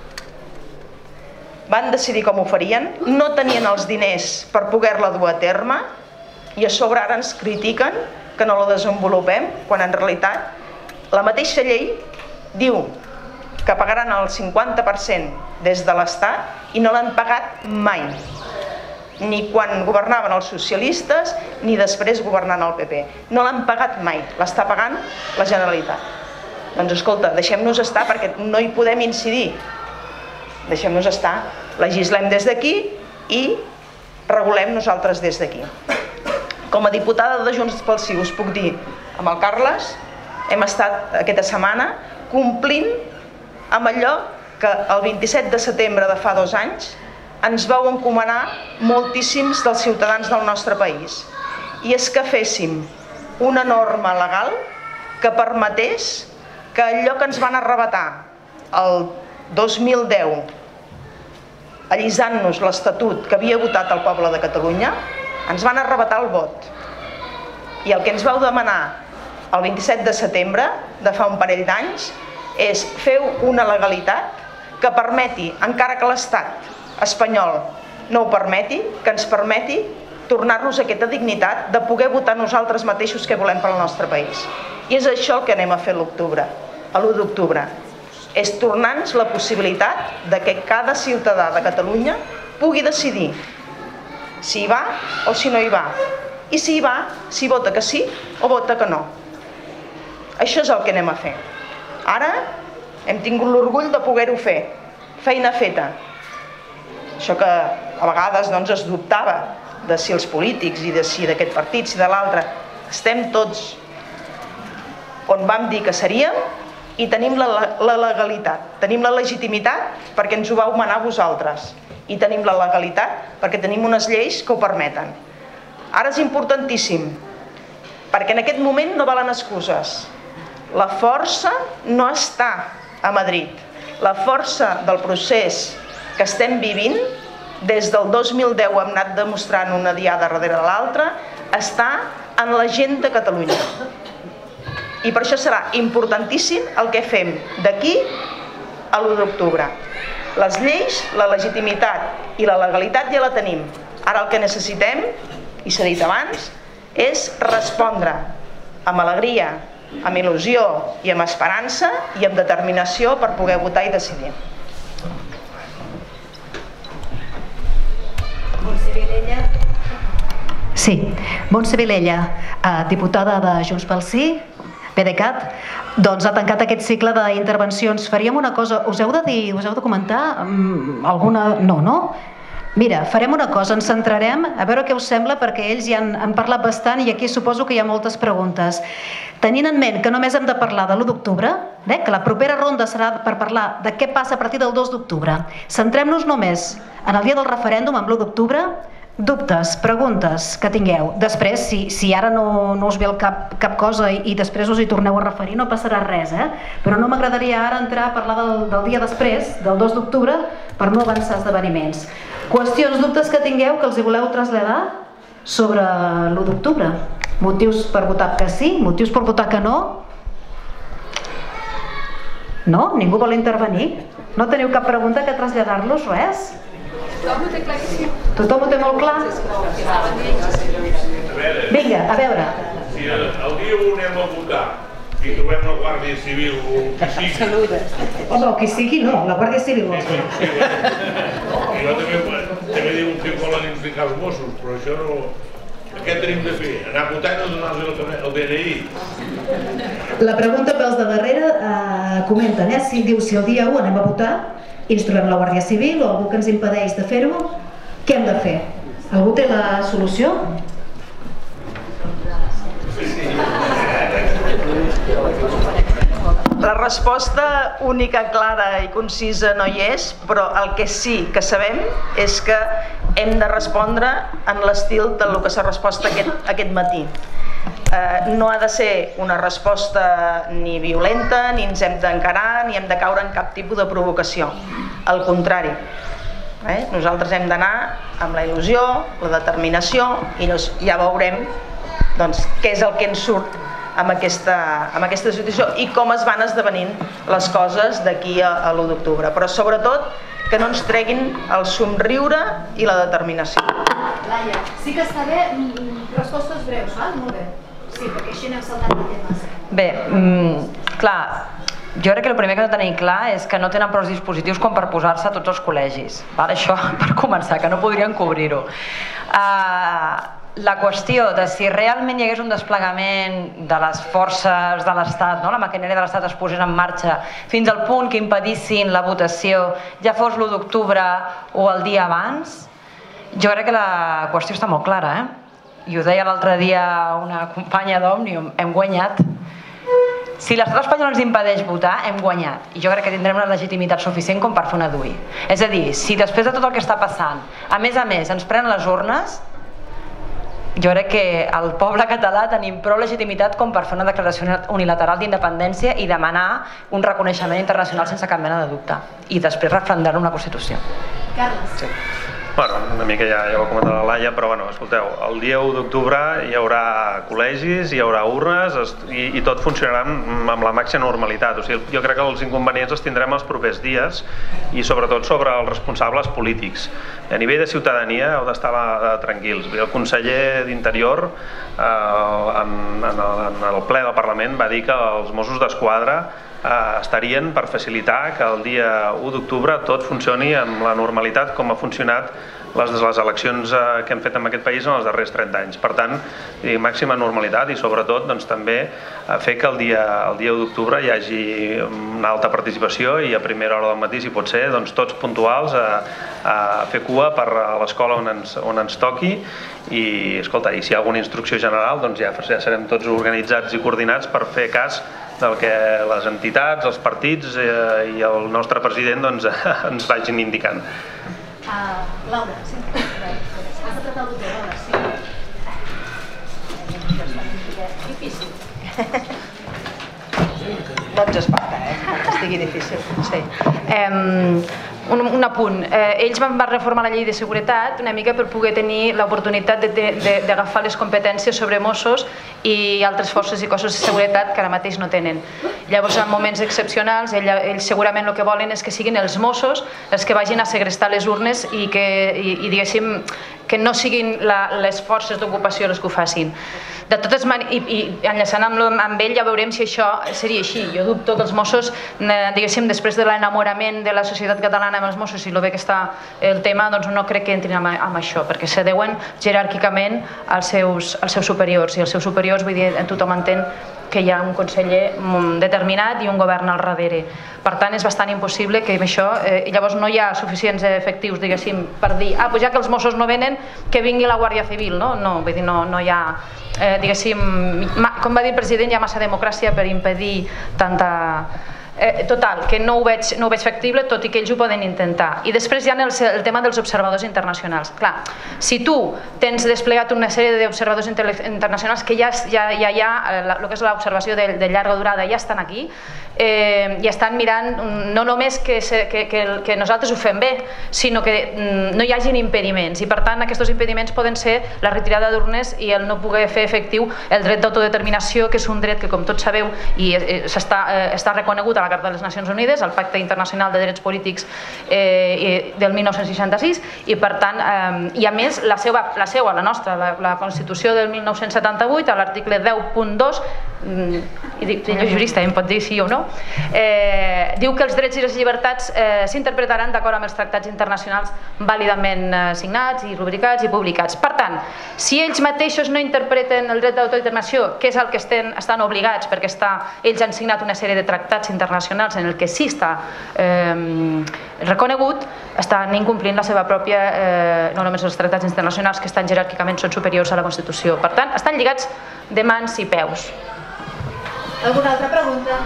van decidir com ho farien, no tenien els diners per poder-la dur a terme i a sobre ara ens critiquen que no la desenvolupem, quan en realitat la mateixa llei diu que pagaran el cinquanta per cent des de l'Estat i no l'han pagat mai, ni quan governaven els socialistes ni després governant el P P. No l'han pagat mai, l'està pagant la Generalitat. Doncs escolta, deixem-nos estar perquè no hi podem incidir. deixem-nos estar, legislem des d'aquí i regulem nosaltres des d'aquí. Com a diputada de Junts pel Sí us puc dir, amb el Carles hem estat aquesta setmana complint amb allò que el vint-i-set de setembre de fa dos anys ens vau encomanar moltíssims dels ciutadans del nostre país, i és que féssim una norma legal que permetés que allò que ens van arrabatar el dos mil deu, allisant-nos l'Estatut que havia votat el poble de Catalunya, ens van arrabatar el vot. I el que ens vau demanar el vint-i-set de setembre de fa un parell d'anys és fer una legalitat que permeti, encara que l'Estat espanyol no ho permeti, que ens permeti tornar-nos aquesta dignitat de poder votar nosaltres mateixos què volem pel nostre país. I és això el que anem a fer l'octubre, a l'u d'octubre. És tornar-nos la possibilitat de que cada ciutadà de Catalunya pugui decidir si hi va o si no hi va. I si hi va, si vota que sí o vota que no. Això és el que anem a fer. Ara hem tingut l'orgull de poder-ho fer. Feina feta. Això que a vegades doncs, es dubtava de si els polítics i de si d'aquest partit, si de l'altre, estem tots on vam dir que seríem i tenim la, la legalitat, tenim la legitimitat perquè ens ho vau manar vosaltres i tenim la legalitat perquè tenim unes lleis que ho permeten. Ara és importantíssim perquè en aquest moment no valen excuses. La força no està a Madrid. La força del procés que estem vivint des del dos mil deu hem anat demostrant una diada darrere l'altra, està en la gent de Catalunya. I per això serà importantíssim el que fem d'aquí a l'u d'octubre. Les lleis, la legitimitat i la legalitat ja la tenim. Ara el que necessitem, i s'ha dit abans, és respondre amb alegria, amb il·lusió i amb esperança i amb determinació per poder votar i decidir. Montse Vilella. Sí, Montse Vilella, diputada de Junts pel Sí, PDeCAT, doncs ha tancat aquest cicle d'intervencions. Faríem una cosa, us heu de dir, us heu de comentar alguna... No, no? Mira, farem una cosa, ens centrarem a veure què us sembla perquè ells ja han, han parlat bastant i aquí suposo que hi ha moltes preguntes. Tenint en ment que només hem de parlar de l'u d'octubre, eh, que la propera ronda serà per parlar de què passa a partir del dos d'octubre, centrem-nos només en el dia del referèndum, amb l'u d'octubre, dubtes, preguntes que tingueu. Després, si, si ara no, no us ve al cap cap cosa i, i després us hi torneu a referir, no passarà res, eh? Però no m'agradaria ara entrar a parlar del, del dia després, del dos d'octubre, per no avançar esdeveniments. Qüestions, dubtes que tingueu que els hi voleu traslladar sobre l'u d'octubre? Motius per votar que sí? Motius per votar que no? No? Ningú vol intervenir? No teniu cap pregunta que traslladar-los? Res? Tothom ho té claríssim. Tothom ho té molt clar? Vinga, a veure. Si el dia u anem a votar i trobem la Guàrdia Civil o qui sigui... Home, o qui sigui no, la Guàrdia Civil vols dir. Jo també diuen que volen implicar els Mossos, però això no... Què tenim de fer? Anar a votar i no donar-los el D N I? La pregunta pels de darrere comenten, eh? Si diu si el dia u anem a votar i ens trobem la Guàrdia Civil o algú que ens impedeix de fer-ho, què hem de fer? Algú té la solució? La resposta única, clara i concisa no hi és, però el que sí que sabem és que hem de respondre en l'estil del que s'ha respost aquest, aquest matí. Eh, no ha de ser una resposta ni violenta, ni ens hem d'encarar, ni hem de caure en cap tipus de provocació. Al contrari, eh? Nosaltres hem d'anar amb la il·lusió, la determinació, i ja veurem doncs, què és el que ens surt amb aquesta, amb aquesta situació i com es van esdevenint les coses d'aquí a, a l'u d'octubre. Però sobretot que no ens treguin el somriure i la determinació. Laia, sí que està bé, respostes breus, val? Molt bé. Sí, perquè així anem saltant de temes. Bé, mm, clar, jo crec que el primer que hem de tenir clar és que no tenen prou dispositius com per posar-se a tots els col·legis. Val? Això per començar, que no podrien cobrir-ho. Uh, la qüestió de si realment hi hagués un desplegament de les forces de l'Estat, la maquinària de l'Estat es posés en marxa fins al punt que impedissin la votació, ja fos l'u d'octubre o el dia abans, jo crec que la qüestió està molt clara, eh? I ho deia l'altre dia una companya d'Òmnium, hem guanyat. Si l'estat espanyol ens impedeix votar, hem guanyat. I jo crec que tindrem una legitimitat suficient com per fer una D U I. És a dir, si després de tot el que està passant, a més a més, ens prenen les urnes, jo crec que el poble català tenim prou legitimitat com per fer una declaració unilateral d'independència i demanar un reconeixement internacional sense cap mena de dubte. I després referendar una Constitució. Carles. Sí. Bueno, una mica ja, ja ho ha comentat la Laia, però bueno, escolteu, el dia u d'octubre hi haurà col·legis, hi haurà urnes i, i tot funcionarà amb la màxima normalitat. O sigui, jo crec que els inconvenients els tindrem els propers dies i sobretot sobre els responsables polítics. A nivell de ciutadania heu d'estar tranquils. El conseller d'Interior eh, en, en, el, en el ple del Parlament va dir que els Mossos d'Esquadra eh, estarien per facilitar que el dia u d'octubre tot funcioni amb la normalitat com ha funcionat les, les eleccions eh, que hem fet en aquest país en els darrers trenta anys. Per tant, màxima normalitat i sobretot doncs, també fer que el dia, el dia u d'octubre hi hagi una alta participació i a primera hora del matí, si pot ser, doncs, tots puntuals a, a fer cua per a l'escola on ens, on ens toqui i, escolta, i si hi ha alguna instrucció general, doncs ja, ja serem tots organitzats i coordinats per fer cas del que les entitats, els partits eh, i el nostre president doncs, ens vagin indicant. Uh, Laura, sí. Has apretat el botó, Laura, sí. Difícil. No ens espanta, eh? Que estigui difícil. Sí. Um, un, un apunt. Eh, ells van reformar la llei de seguretat una mica per poder tenir l'oportunitat d'agafar les competències sobre Mossos i altres forces i cossos de seguretat que ara mateix no tenen. Llavors, en moments excepcionals, ells segurament el que volen és que siguin els Mossos els que vagin a segrestar les urnes i que, i, i diguéssim, que no siguin la, les forces d'ocupació les que ho facin. De totes maneres, i, i enllaçant amb, amb ell ja veurem si això seria així. Jo dubto que els Mossos, diguéssim, després de l'enamorament de la societat catalana amb els Mossos i el bé que està el tema, doncs no crec que entrin amb, amb això, perquè se deuen jeràrquicament als seus, als seus superiors, i els seus superiors, vull dir, tothom entén que hi ha un conseller determinat i un govern al darrere. Per tant, és bastant impossible que amb això, eh, llavors no hi ha suficients efectius, diguéssim, per dir, ah, doncs ja que els Mossos no venen, que vingui la Guàrdia Civil, no? No, vull dir, no, no hi ha, eh, diguéssim, com va dir el president, hi ha massa democràcia per impedir tanta... Eh, total, que no ho, veig, no ho veig factible, tot i que ells ho poden intentar. I després hi ha el, el tema dels observadors internacionals. Clar, si tu tens desplegat una sèrie d'observadors internacionals que ja, ja, ja hi ha, el que és l'observació de, de llarga durada, ja estan aquí, eh, i estan mirant no només que, se, que, que, que nosaltres ho fem bé, sinó que no hi hagin impediments, i per tant aquests impediments poden ser la retirada d'urnes i el no poder fer efectiu el dret d'autodeterminació, que és un dret que, com tots sabeu, i està, eh, està reconegut a la Carta de les Nacions Unides, al Pacte Internacional de Drets Polítics eh, del mil nou-cents seixanta-sis, i per tant, eh, i a més la seva, la, seva, la nostra, la, la Constitució del mil nou-cents setanta-vuit, a l'article deu punt dos, i dic, jo jurista, em pot dir sí o no, eh, diu que els drets i les llibertats eh, s'interpretaran d'acord amb els tractats internacionals vàlidament eh, signats i rubricats i publicats. Per tant, si ells mateixos no interpreten el dret d'autodeterminació, que és el que estan, estan obligats, perquè està, ells han signat una sèrie de tractats internacionals en el que sí està eh, reconegut, estan incomplint la seva pròpia, eh, no només els tractats internacionals que estan jeràrquicament són superiors a la Constitució. Per tant, estan lligats de mans i peus. Alguna altra pregunta?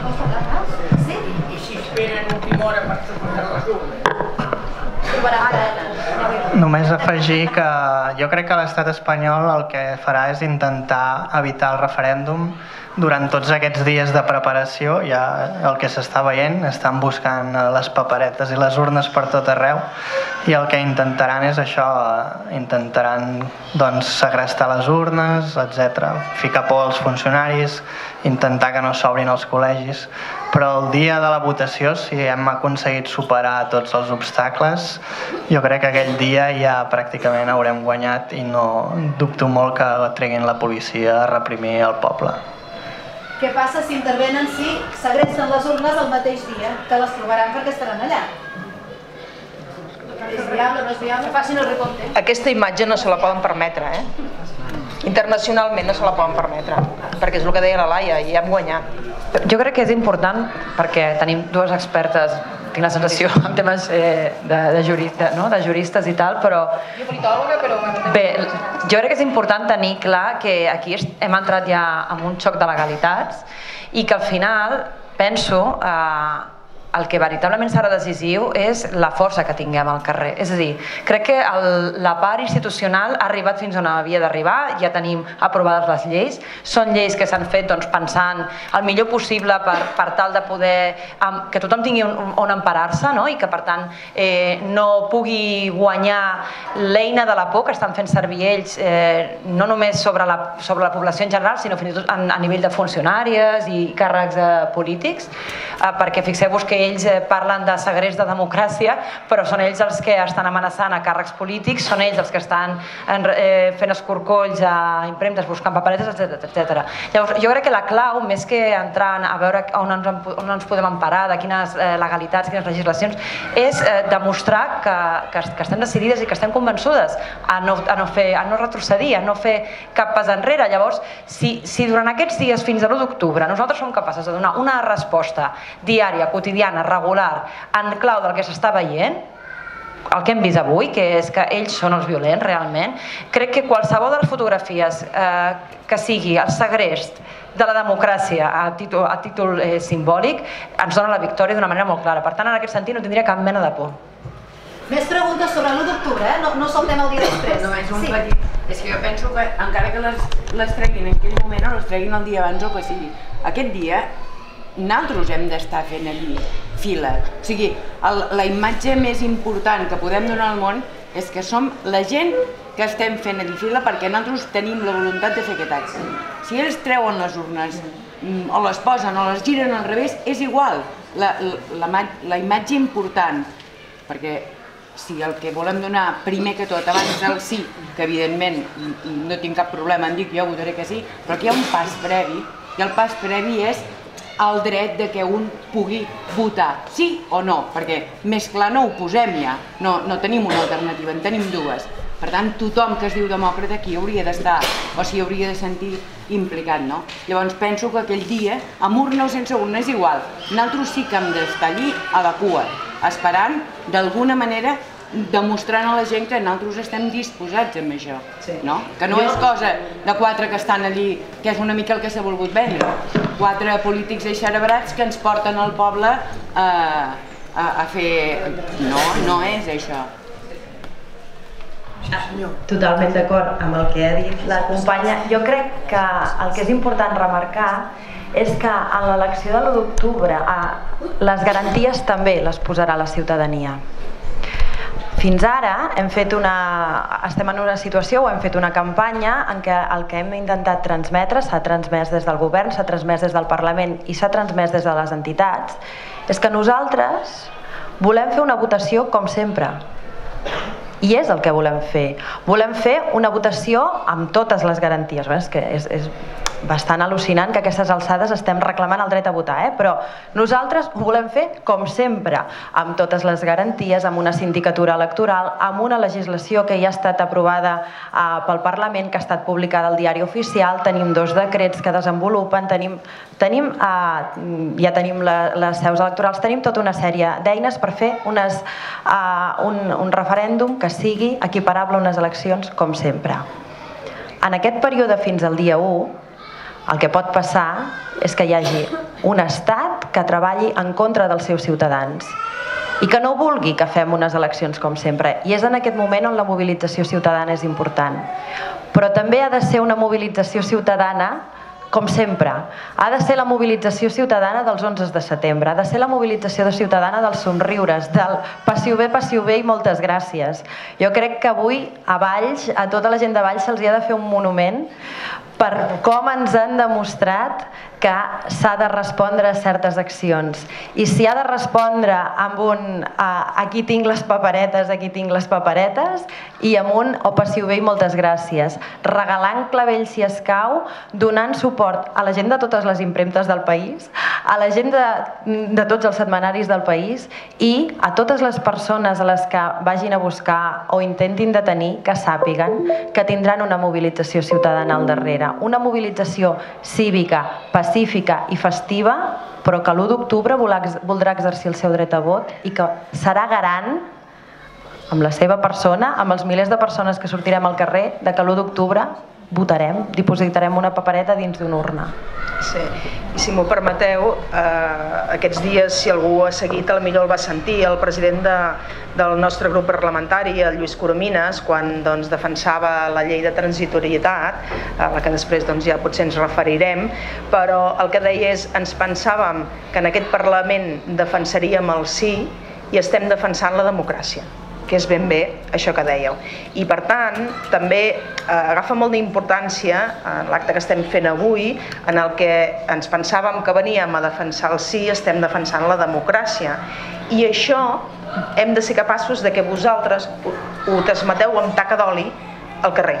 Sí? I si esperen última hora per presentar les urnes? Només afegir que jo crec que l'estat espanyol el que farà és intentar evitar el referèndum. Durant tots aquests dies de preparació, ja el que s'està veient, estan buscant les paperetes i les urnes per tot arreu, i el que intentaran és això, intentaran doncs, segrestar les urnes, etcètera, ficar por als funcionaris, intentar que no s'obrin els col·legis, però el dia de la votació, si hem aconseguit superar tots els obstacles, jo crec que aquell dia ja pràcticament haurem guanyat i no dubto molt que treguin la policia a reprimir el poble. Què passa si intervenen si segresten les urnes el mateix dia, que les trobaran perquè estaran allà? És viable, no és viable? Facin el recompte. Aquesta imatge no se la poden permetre, eh? Internacionalment no se la poden permetre, perquè és el que deia la Laia, i hem guanyat. Jo crec que és important perquè tenim dues expertes, tinc la sensació, en temes eh, de, de, jurista, no? de juristes i tal, però... Jo politòloga, però... Bé, jo crec que és important tenir clar que aquí hem entrat ja en un xoc de legalitats i que al final, penso, eh, el que veritablement serà decisiu és la força que tinguem al carrer. És a dir, crec que el, la part institucional ha arribat fins on havia d'arribar, ja tenim aprovades les lleis, són lleis que s'han fet doncs, pensant el millor possible per, per tal de poder um, que tothom tingui on, on emparar-se, no? I que per tant eh, no pugui guanyar l'eina de la por que estan fent servir ells, eh, no només sobre la, sobre la població en general, sinó fins i tot a, a nivell de funcionàries i càrrecs eh, polítics, eh, perquè fixeu-vos que ells parlen de segrest de democràcia, però són ells els que estan amenaçant a càrrecs polítics, són ells els que estan eh, fent escorcolls a impremtes, buscant paperetes, etcètera. Llavors, jo crec que la clau, més que entrar a veure on ens, on ens podem emparar, de quines eh, legalitats, quines legislacions, és eh, demostrar que, que, que estem decidides i que estem convençudes a no, a no, fer, a no retrocedir, a no fer cap pas enrere. Llavors, si, si durant aquests dies fins a l'u d'octubre nosaltres som capaces de donar una resposta diària, quotidiana, regular, en clau del que s'està veient, el que hem vist avui, que és que ells són els violents realment, crec que qualsevol de les fotografies eh, que sigui el segrest de la democràcia a títol, a títol eh, simbòlic ens dona la victòria d'una manera molt clara. Per tant, en aquest sentit no tindria cap mena de por. Més preguntes sobre l'u d'octubre, eh? No, no saltem el dia després. Només un sí. petit. És que jo penso que encara que les, les treguin en aquell moment o les treguin el dia abans o que sigui, aquest dia nosaltres hem d'estar fent allí fila. O sigui, el, la imatge més important que podem donar al món és que som la gent que estem fent allí fila perquè nosaltres tenim la voluntat de fer aquest acte. Si ells treuen les urnes o les posen o les giren al revés, és igual. La, la, la, la imatge important, perquè si el que volem donar primer que tot abans del sí, que evidentment no tinc cap problema en dir que jo votaré que sí, però aquí hi ha un pas previ, i el pas previ és el dret de que un pugui votar, sí o no, perquè més clar no ho posem ja, no, no tenim una alternativa, en tenim dues. Per tant, tothom que es diu demòcrata aquí hauria d'estar, o sigui, hauria de sentir implicat, no? Llavors penso que aquell dia, amb urna o sense urna, és igual. Nosaltres sí que hem d'estar allí a la cua, esperant, d'alguna manera, demostrant a la gent que nosaltres estem disposats amb això, no? Que no és cosa de quatre que estan allí, que és una mica el que s'ha volgut vendre. Quatre polítics eixerebrats que ens porten al poble a, a, a fer... No, no és això. Totalment d'acord amb el que ha dit la companya. Jo crec que el que és important remarcar és que en l'elecció de l'u d'octubre les garanties també les posarà la ciutadania. Fins ara hem fet una, estem en una situació o hem fet una campanya en què el que hem intentat transmetre s'ha transmès des del govern, s'ha transmès des del Parlament i s'ha transmès des de les entitats, és que nosaltres volem fer una votació com sempre. I és el que volem fer. Volem fer una votació amb totes les garanties. És que és, és bastant al·lucinant que a aquestes alçades estem reclamant el dret a votar, eh? Però nosaltres ho volem fer com sempre, amb totes les garanties, amb una sindicatura electoral, amb una legislació que ja ha estat aprovada eh, pel Parlament, que ha estat publicada al diari oficial, tenim dos decrets que desenvolupen, tenim, tenim, eh, ja tenim la, les seus electorals, tenim tota una sèrie d'eines per fer unes, eh, un, un referèndum que sigui equiparable a unes eleccions com sempre. En aquest període fins al dia u, el que pot passar és que hi hagi un estat que treballi en contra dels seus ciutadans i que no vulgui que fem unes eleccions com sempre. I és en aquest moment on la mobilització ciutadana és important. Però també ha de ser una mobilització ciutadana com sempre. Ha de ser la mobilització ciutadana dels onze de setembre, ha de ser la mobilització de ciutadana dels somriures, del passiu bé, passiu bé i moltes gràcies. Jo crec que avui a Valls, a tota la gent de Valls se'ls ha de fer un monument per com ens han demostrat que s'ha de respondre a certes accions. I si ha de respondre amb un uh, aquí tinc les paperetes, aquí tinc les paperetes, i amb un o passiu bé i moltes gràcies. Regalant clavells si escau, donant suport a la gent de totes les impremtes del país, a la gent de, de tots els setmanaris del país i a totes les persones a les que vagin a buscar o intentin detenir, que sàpiguen que tindran una mobilització ciutadana al darrere. Una mobilització cívica, pacífica i festiva, però que l'u d'octubre voldrà exercir el seu dret a vot i que serà garant, amb la seva persona, amb els milers de persones que sortirem al carrer, de que l'u d'octubre votarem, dipositarem una papereta dins d'una urna. Sí, i si m'ho permeteu, eh, aquests dies, si algú ha seguit, potser el va sentir el president de, del nostre grup parlamentari, el Lluís Coromines, quan doncs, defensava la llei de transitorietat, a la que després doncs, ja potser ens referirem, però el que deia és, ens pensàvem que en aquest Parlament defensaríem el sí i estem defensant la democràcia, que és ben bé això que dèieu. I per tant, també eh, agafa molt d'importància en l'acte que estem fent avui, en el que ens pensàvem que veníem a defensar el sí, estem defensant la democràcia. I això hem de ser capaços de que vosaltres ho transmeteu amb taca d'oli al carrer.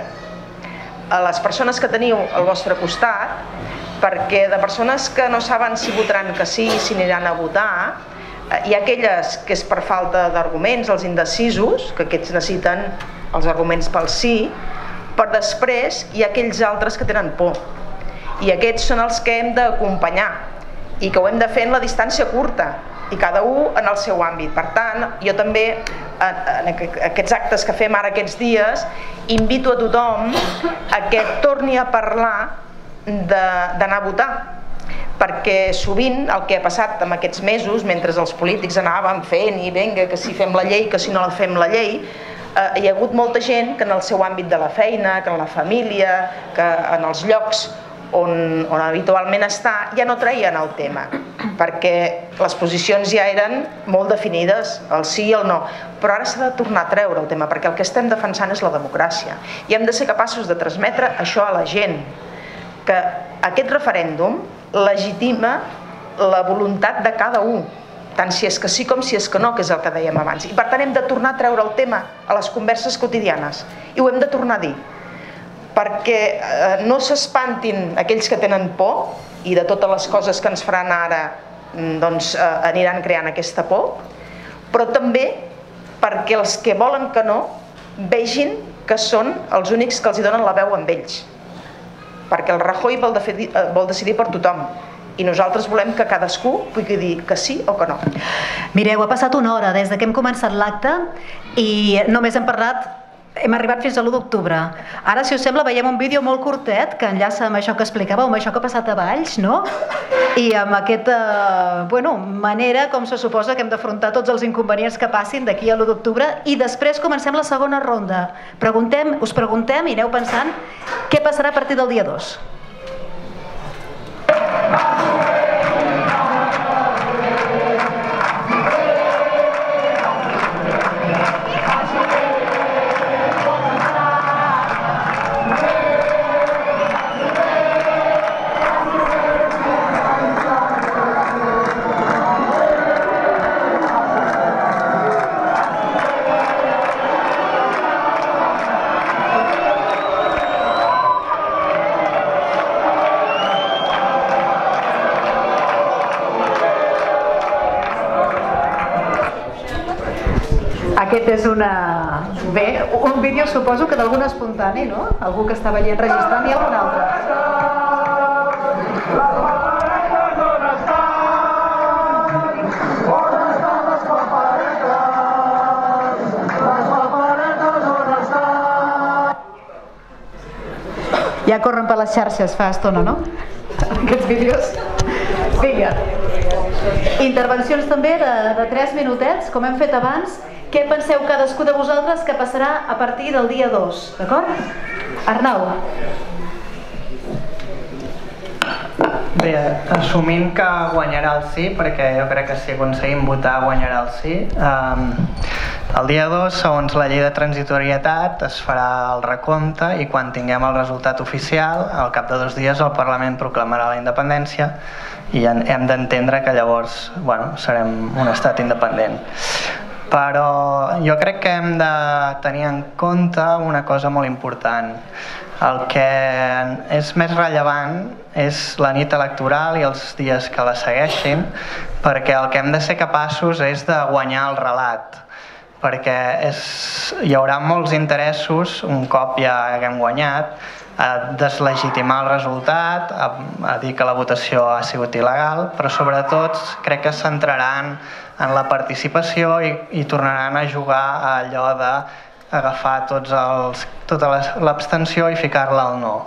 A les persones que teniu al vostre costat, perquè de persones que no saben si votaran que sí, si aniran a votar, hi ha aquelles que és per falta d'arguments, els indecisos, que aquests necessiten els arguments pel sí, però després hi ha aquells altres que tenen por. I aquests són els que hem d'acompanyar i que ho hem de fer en la distància curta i cada un en el seu àmbit. Per tant, jo també, en aquests actes que fem ara aquests dies, invito a tothom a que torni a parlar d'anar a votar, perquè sovint el que ha passat en aquests mesos, mentre els polítics anaven fent i vinga, que si fem la llei, que si no la fem la llei, eh, hi ha hagut molta gent que en el seu àmbit de la feina, que en la família, que en els llocs on, on habitualment està, ja no traien el tema, perquè les posicions ja eren molt definides, el sí i el no, però ara s'ha de tornar a treure el tema, perquè el que estem defensant és la democràcia, i hem de ser capaços de transmetre això a la gent, que aquest referèndum legitima la voluntat de cada un, tant si és que sí com si és que no, que és el que dèiem abans. I per tant hem de tornar a treure el tema a les converses quotidianes i ho hem de tornar a dir, perquè eh, no s'espantin aquells que tenen por i de totes les coses que ens faran ara doncs, eh, aniran creant aquesta por, però també perquè els que volen que no vegin que són els únics que els hi donen la veu amb ells, perquè el Rajoy vol, decidir, vol decidir per tothom i nosaltres volem que cadascú pugui dir que sí o que no. Mireu, ha passat una hora des que hem començat l'acte i només hem parlat, hem arribat fins a l'u d'octubre. Ara, si us sembla, veiem un vídeo molt curtet que enllaça amb això que explicàveu, amb això que ha passat a Valls, no? I amb aquesta bueno, manera com se suposa que hem d'afrontar tots els inconvenients que passin d'aquí a l'u d'octubre i després comencem la segona ronda. Preguntem, us preguntem i aneu pensant què passarà a partir del dia dos. Aquest és una... Bé, un vídeo suposo que d'algun espontani, no? Algú que està veient registrant i algun altre. Ja corren per les xarxes fa estona, no? Aquests vídeos. Vinga. Intervencions també de, de tres minutets, com hem fet abans. Què penseu cadascú de vosaltres que passarà a partir del dia dos, d'acord? Arnau. Bé, assumint que guanyarà el sí, perquè jo crec que si aconseguim votar guanyarà el sí, eh, el dia dos, segons la llei de transitorietat, es farà el recompte i quan tinguem el resultat oficial, al cap de dos dies el Parlament proclamarà la independència i hem d'entendre que llavors bueno, serem un estat independent. però jo crec que hem de tenir en compte una cosa molt important. El que és més rellevant és la nit electoral i els dies que la segueixin, perquè el que hem de ser capaços és de guanyar el relat, perquè és, hi haurà molts interessos, un cop ja haguem guanyat, a deslegitimar el resultat, a, a dir que la votació ha sigut il·legal, però sobretot crec que es centraran en la participació i, i tornaran a jugar a allò de agafar tots els, tota l'abstenció i ficar-la al no.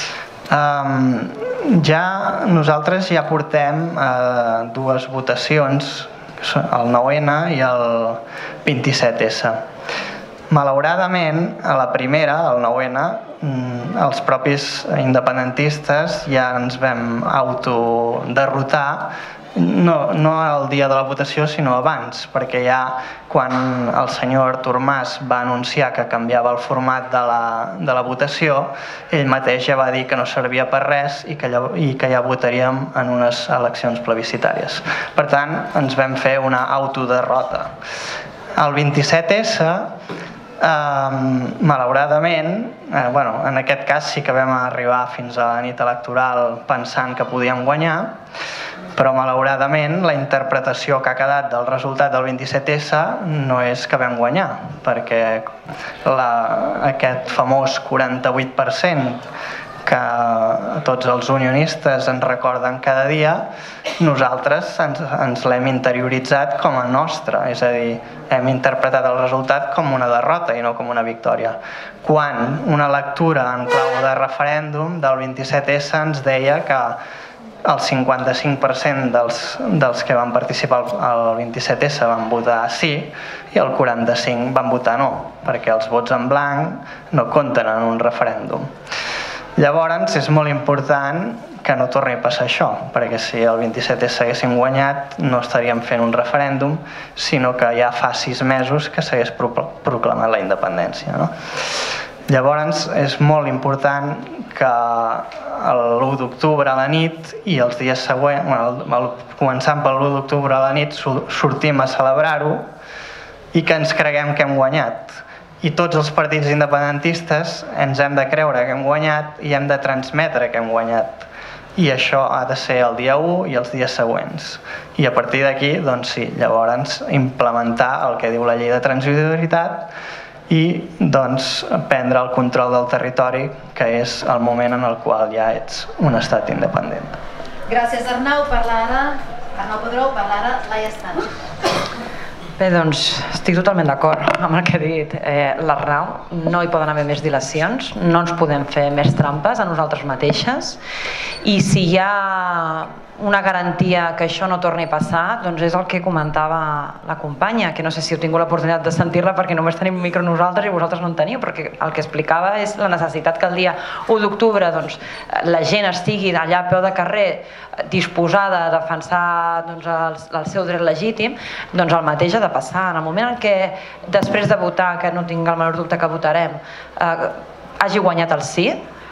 Um, ja nosaltres ja portem uh, dues votacions, el nou ene i el vint-i-set essa. Malauradament, a la primera, el nou ene, els propis independentistes ja ens vam autoderrotar, no, no el dia de la votació, sinó abans, perquè ja quan el senyor Artur Mas va anunciar que canviava el format de la, de la votació, ell mateix ja va dir que no servia per res i que, ja, i que ja votaríem en unes eleccions plebiscitàries. Per tant, ens vam fer una autoderrota. El vint-i-set essa, eh, malauradament, eh, bueno, en aquest cas sí que vam arribar fins a la nit electoral pensant que podíem guanyar, però malauradament la interpretació que ha quedat del resultat del vint-i-set essa no és que vam guanyar, perquè la, aquest famós quaranta-vuit per cent que tots els unionistes ens recorden cada dia, nosaltres ens, ens l'hem interioritzat com a nostre, és a dir, hem interpretat el resultat com una derrota i no com una victòria. Quan una lectura en clau de referèndum del vint-i-set essa ens deia que el cinquanta-cinc per cent dels, dels que van participar al vint-i-set essa van votar sí i el quaranta-cinc van votar no, perquè els vots en blanc no compten en un referèndum. Llavors és molt important que no torni a passar això, perquè si el vint-i-set essa haguéssim guanyat no estaríem fent un referèndum, sinó que ja fa sis mesos que s'hagués proclamat la independència, no? Llavors és molt important que l'u d'octubre a la nit i els dies següents, bueno, el, començant per l'u d'octubre a la nit, sortim a celebrar-ho i que ens creguem que hem guanyat. I tots els partits independentistes ens hem de creure que hem guanyat i hem de transmetre que hem guanyat. I això ha de ser el dia u i els dies següents. I a partir d'aquí, doncs sí, llavors implementar el que diu la llei de transitorietat i doncs prendre el control del territori, que és el moment en el qual ja ets un estat independent. Gràcies, Arnau. Parla ara, Arnau Pedró, parla ara Laia Estrada. Bé, doncs estic totalment d'acord amb el que ha dit eh, l'Arnau. No hi poden haver més dilacions, no ens podem fer més trampes a nosaltres mateixes i si hi ha una garantia que això no torni a passar, doncs és el que comentava la companya, que no sé si heu tingut l'oportunitat de sentir-la perquè només tenim un micro nosaltres i vosaltres no en teniu, perquè el que explicava és la necessitat que el dia u d'octubre doncs, la gent estigui allà a peu de carrer disposada a defensar doncs, el, el seu dret legítim, doncs el mateix ha de passar. En el moment en què després de votar, que no tinc el menor dubte que votarem, eh, hagi guanyat el sí,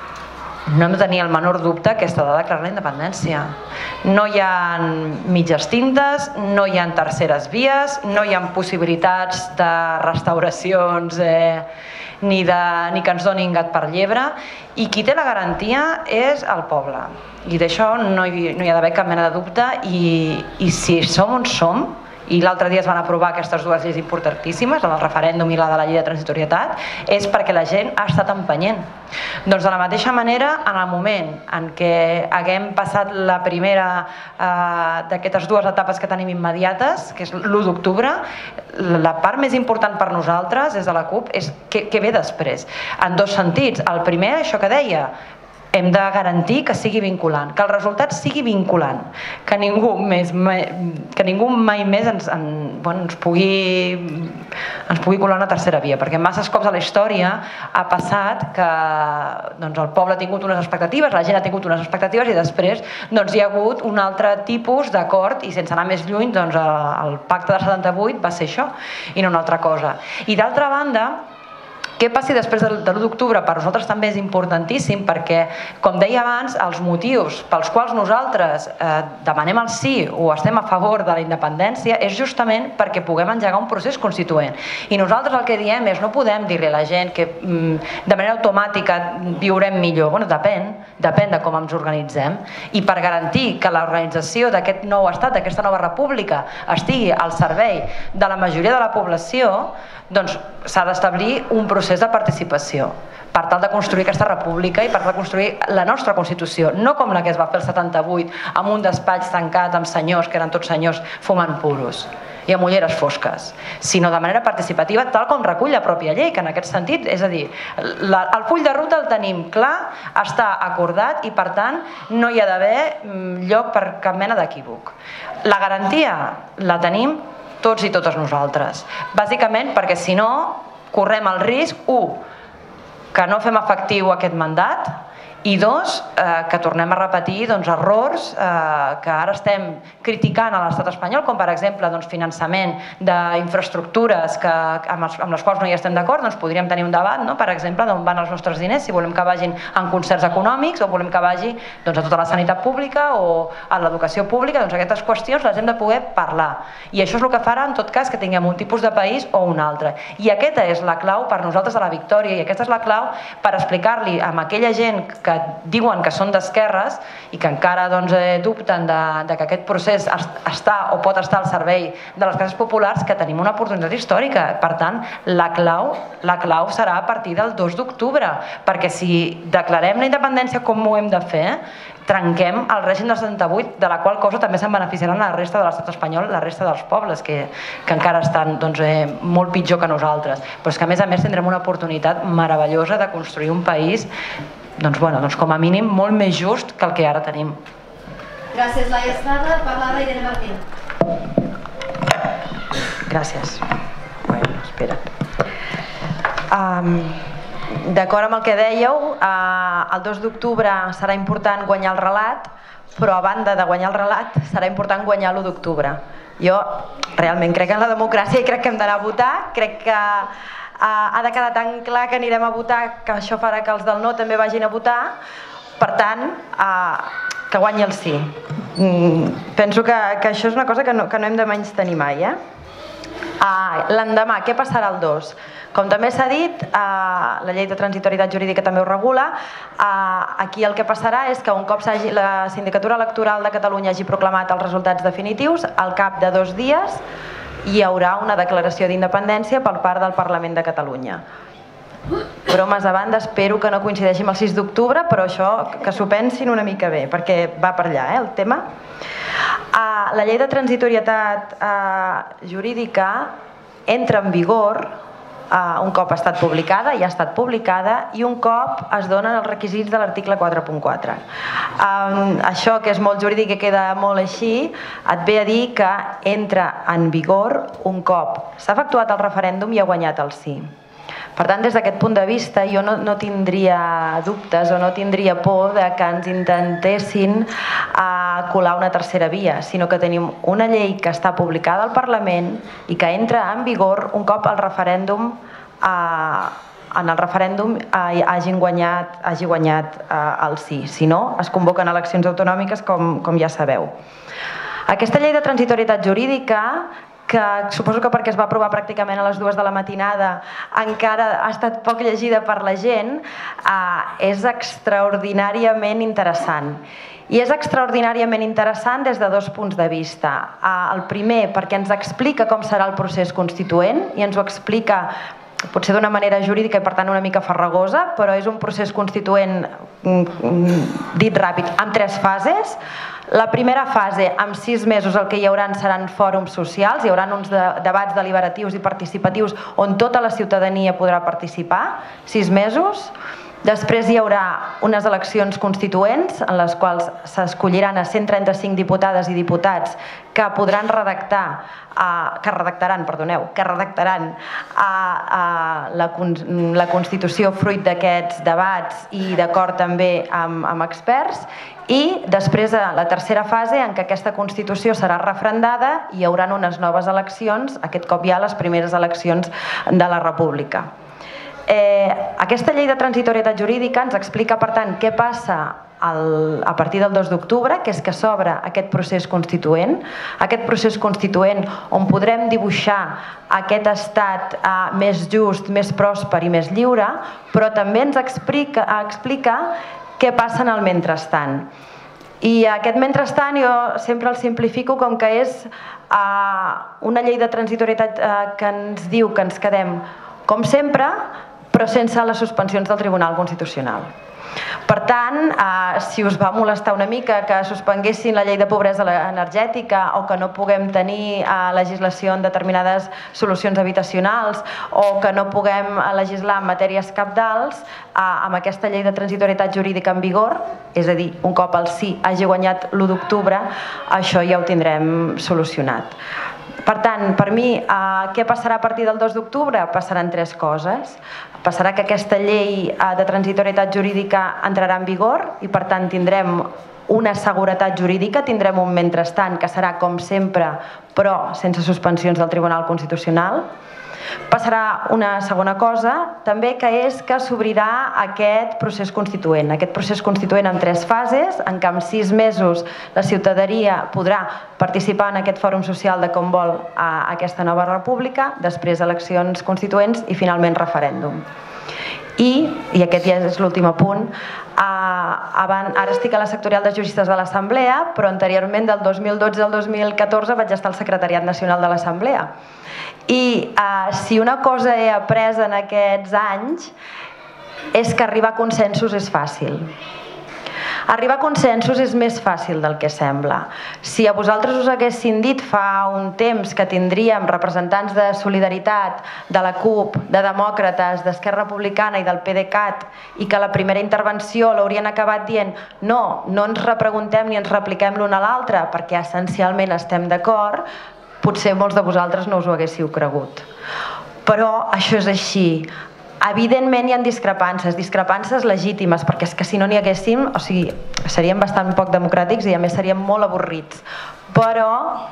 no hem de tenir el menor dubte que s'ha de declarar la independència. No hi ha mitges tintes, no hi ha terceres vies, no hi ha possibilitats de restauracions eh, ni, de, ni que ens donin gat per llebre, i qui té la garantia és el poble. I d'això no hi, no hi ha d'haver cap mena de dubte i, i si som on som, i l'altre dia es van aprovar aquestes dues lleis importantíssimes, la del referèndum i la de la llei de transitorietat, és perquè la gent ha estat empenyent. Doncs de la mateixa manera, en el moment en què haguem passat la primera eh, d'aquestes dues etapes que tenim immediates, que és l'u d'octubre, la part més important per nosaltres, des de la CUP, és què, què ve després. En dos sentits. El primer, això que deia, hem de garantir que sigui vinculant, que el resultat sigui vinculant, que ningú, més, que ningú mai més ens, en, bueno, ens, pugui, ens pugui colar una tercera via, perquè masses cops a la història ha passat que doncs, el poble ha tingut unes expectatives, la gent ha tingut unes expectatives i després doncs, hi ha hagut un altre tipus d'acord i sense anar més lluny doncs, el pacte de setanta-vuit va ser això i no una altra cosa. I d'altra banda, Què passi després de l'u d'octubre per nosaltres també és importantíssim perquè, com deia abans, els motius pels quals nosaltres eh, demanem el sí o estem a favor de la independència és justament perquè puguem engegar un procés constituent. I nosaltres el que diem és no podem dir-li a la gent que mm, de manera automàtica viurem millor. Bueno, depèn, depèn de com ens organitzem. I per garantir que l'organització d'aquest nou estat, d'aquesta nova república, estigui al servei de la majoria de la població, doncs s'ha d'establir un procés de participació per tal de construir aquesta república i per tal de construir la nostra Constitució, no com la que es va fer el setanta-vuit amb un despatx tancat amb senyors, que eren tots senyors fumant puros i amb ulleres fosques, sinó de manera participativa, tal com recull la pròpia llei, que en aquest sentit, és a dir, la, el full de ruta el tenim clar, està acordat i per tant no hi ha d'haver lloc per cap mena d'equívoc. La garantia la tenim tots i totes nosaltres. Bàsicament perquè si no correm el risc, u, que no fem efectiu aquest mandat i dos, eh, que tornem a repetir doncs, errors eh, que ara estem criticant a l'estat espanyol, com per exemple doncs, finançament d'infraestructures que, amb, els, amb les quals no hi estem d'acord, doncs podríem tenir un debat, no? Per exemple, d'on van els nostres diners, si volem que vagin en concerts econòmics o volem que vagi doncs, a tota la sanitat pública o a l'educació pública, doncs aquestes qüestions les hem de poder parlar. I això és el que farà en tot cas que tinguem un tipus de país o un altre. I aquesta és la clau per nosaltres de la victòria i aquesta és la clau per explicar-li a aquella gent que diuen que són d'esquerres i que encara doncs, eh, dubten de, de que aquest procés està o pot estar al servei de les classes populars, que tenim una oportunitat històrica. Per tant, la clau, la clau serà a partir del dos d'octubre, perquè si declarem la independència com ho hem de fer, trenquem el règim del setanta-vuit, de la qual cosa també se'n beneficiaran la resta de l'estat espanyol, la resta dels pobles, que, que encara estan doncs, eh, molt pitjor que nosaltres. Però és que a més a més tindrem una oportunitat meravellosa de construir un país doncs, bueno, doncs, com a mínim molt més just que el que ara tenim. Gràcies, Laia Estrada. Parla Irene Martín. Gràcies. Bueno, espera. Um, D'acord amb el que dèieu, uh, el dos d'octubre serà important guanyar el relat, però a banda de guanyar el relat serà important guanyar l'u d'octubre. Jo realment crec en la democràcia i crec que hem d'anar a votar, crec que Uh, ha de quedar tan clar que anirem a votar que això farà que els del no també vagin a votar, per tant uh, que guanyi el sí. Mm, penso que, que això és una cosa que no, que no hem de menystenir mai. Eh? Uh, L'endemà, què passarà el dos? Com també s'ha dit, uh, la llei de transitorietat jurídica també ho regula, uh, aquí el que passarà és que un cop la Sindicatura Electoral de Catalunya hagi proclamat els resultats definitius, al cap de dos dies hi haurà una declaració d'independència per part del Parlament de Catalunya. Bromes a banda, espero que no coincideixi amb el sis d'octubre, però això que s'ho pensin una mica bé, perquè va per allà eh, el tema. Uh, la llei de transitorietat uh, jurídica entra en vigor uh, un cop ha estat publicada, ja ha estat publicada, i un cop es donen els requisits de l'article quatre punt quatre. Um, això, que és molt jurídic i queda molt així, et ve a dir que entra en vigor un cop s'ha efectuat el referèndum i ha guanyat el sí. Per tant, des d'aquest punt de vista, jo no, no tindria dubtes o no tindria por de que ens intentessin uh, colar una tercera via, sinó que tenim una llei que està publicada al Parlament i que entra en vigor un cop el referèndum uh, en el referèndum uh, hagin guanyat, hagi guanyat uh, el sí. Si no, es convoquen eleccions autonòmiques, com, com ja sabeu. Aquesta llei de transitorietat jurídica, que suposo que perquè es va aprovar pràcticament a les dues de la matinada, encara ha estat poc llegida per la gent, eh, és extraordinàriament interessant. I és extraordinàriament interessant des de dos punts de vista. Eh, el primer, perquè ens explica com serà el procés constituent i ens ho explica potser d'una manera jurídica i per tant una mica farragosa, però és un procés constituent, dit ràpid, amb tres fases. La primera fase, amb sis mesos, el que hi haurà seran fòrums socials, hi haurà uns de, debats deliberatius i participatius on tota la ciutadania podrà participar, sis mesos. Després hi haurà unes eleccions constituents en les quals s'escolliran a cent trenta-cinc diputades i diputats que podran redactar, uh, que redactaran, perdoneu, que redactaran uh, uh, la, la Constitució fruit d'aquests debats i d'acord també amb, amb experts. I després, la tercera fase, en què aquesta Constitució serà referendada, hi haurà unes noves eleccions, aquest cop hi ha les primeres eleccions de la República. Aquesta llei de transitorietat jurídica ens explica, per tant, què passa a partir del dos d'octubre, que és que s'obre aquest procés constituent, aquest procés constituent on podrem dibuixar aquest estat més just, més pròsper i més lliure, però també ens explica què passa en el mentrestant. I aquest mentrestant jo sempre el simplifico com que és una llei de transitorietat que ens diu que ens quedem com sempre, però sense les suspensions del Tribunal Constitucional. Per tant, si us va molestar una mica que suspenguessin la llei de pobresa energètica o que no puguem tenir legislació en determinades solucions habitacionals o que no puguem legislar en matèries cabdals, amb aquesta llei de transitorietat jurídica en vigor, és a dir, un cop el sí hagi guanyat l'u d'octubre, això ja ho tindrem solucionat. Per tant, per mi, què passarà a partir del dos d'octubre? Passaran tres coses. Passarà que aquesta llei de transitorietat jurídica entrarà en vigor i, per tant, tindrem una seguretat jurídica, tindrem un mentrestant que serà com sempre, però sense suspensions del Tribunal Constitucional. Passarà una segona cosa, també, que és que s'obrirà aquest procés constituent. Aquest procés constituent en tres fases, en què en sis mesos la ciutadania podrà participar en aquest fòrum social de com vol aquesta nova república, després eleccions constituents i finalment referèndum. I, i aquest ja és l'últim apunt, ara estic a la sectorial de juristes de l'Assemblea, però anteriorment, del dos mil dotze al dos mil catorze, vaig estar al Secretariat Nacional de l'Assemblea. I si una cosa he après en aquests anys és que arribar a consensos és fàcil. Arribar a consensos és més fàcil del que sembla. Si a vosaltres us haguessin dit fa un temps que tindríem representants de Solidaritat, de la CUP, de Demòcrates, d'Esquerra Republicana i del PDeCAT i que la primera intervenció l'haurien acabat dient no, no ens repreguntem ni ens repliquem l'un a l'altre perquè essencialment estem d'acord, potser molts de vosaltres no us ho haguéssiu cregut. Però això és així. Evidentment hi ha discrepàncies, discrepàncies legítimes, perquè és que si no n'hi haguéssim, o sigui, seríem bastant poc democràtics i a més seríem molt avorrits. Però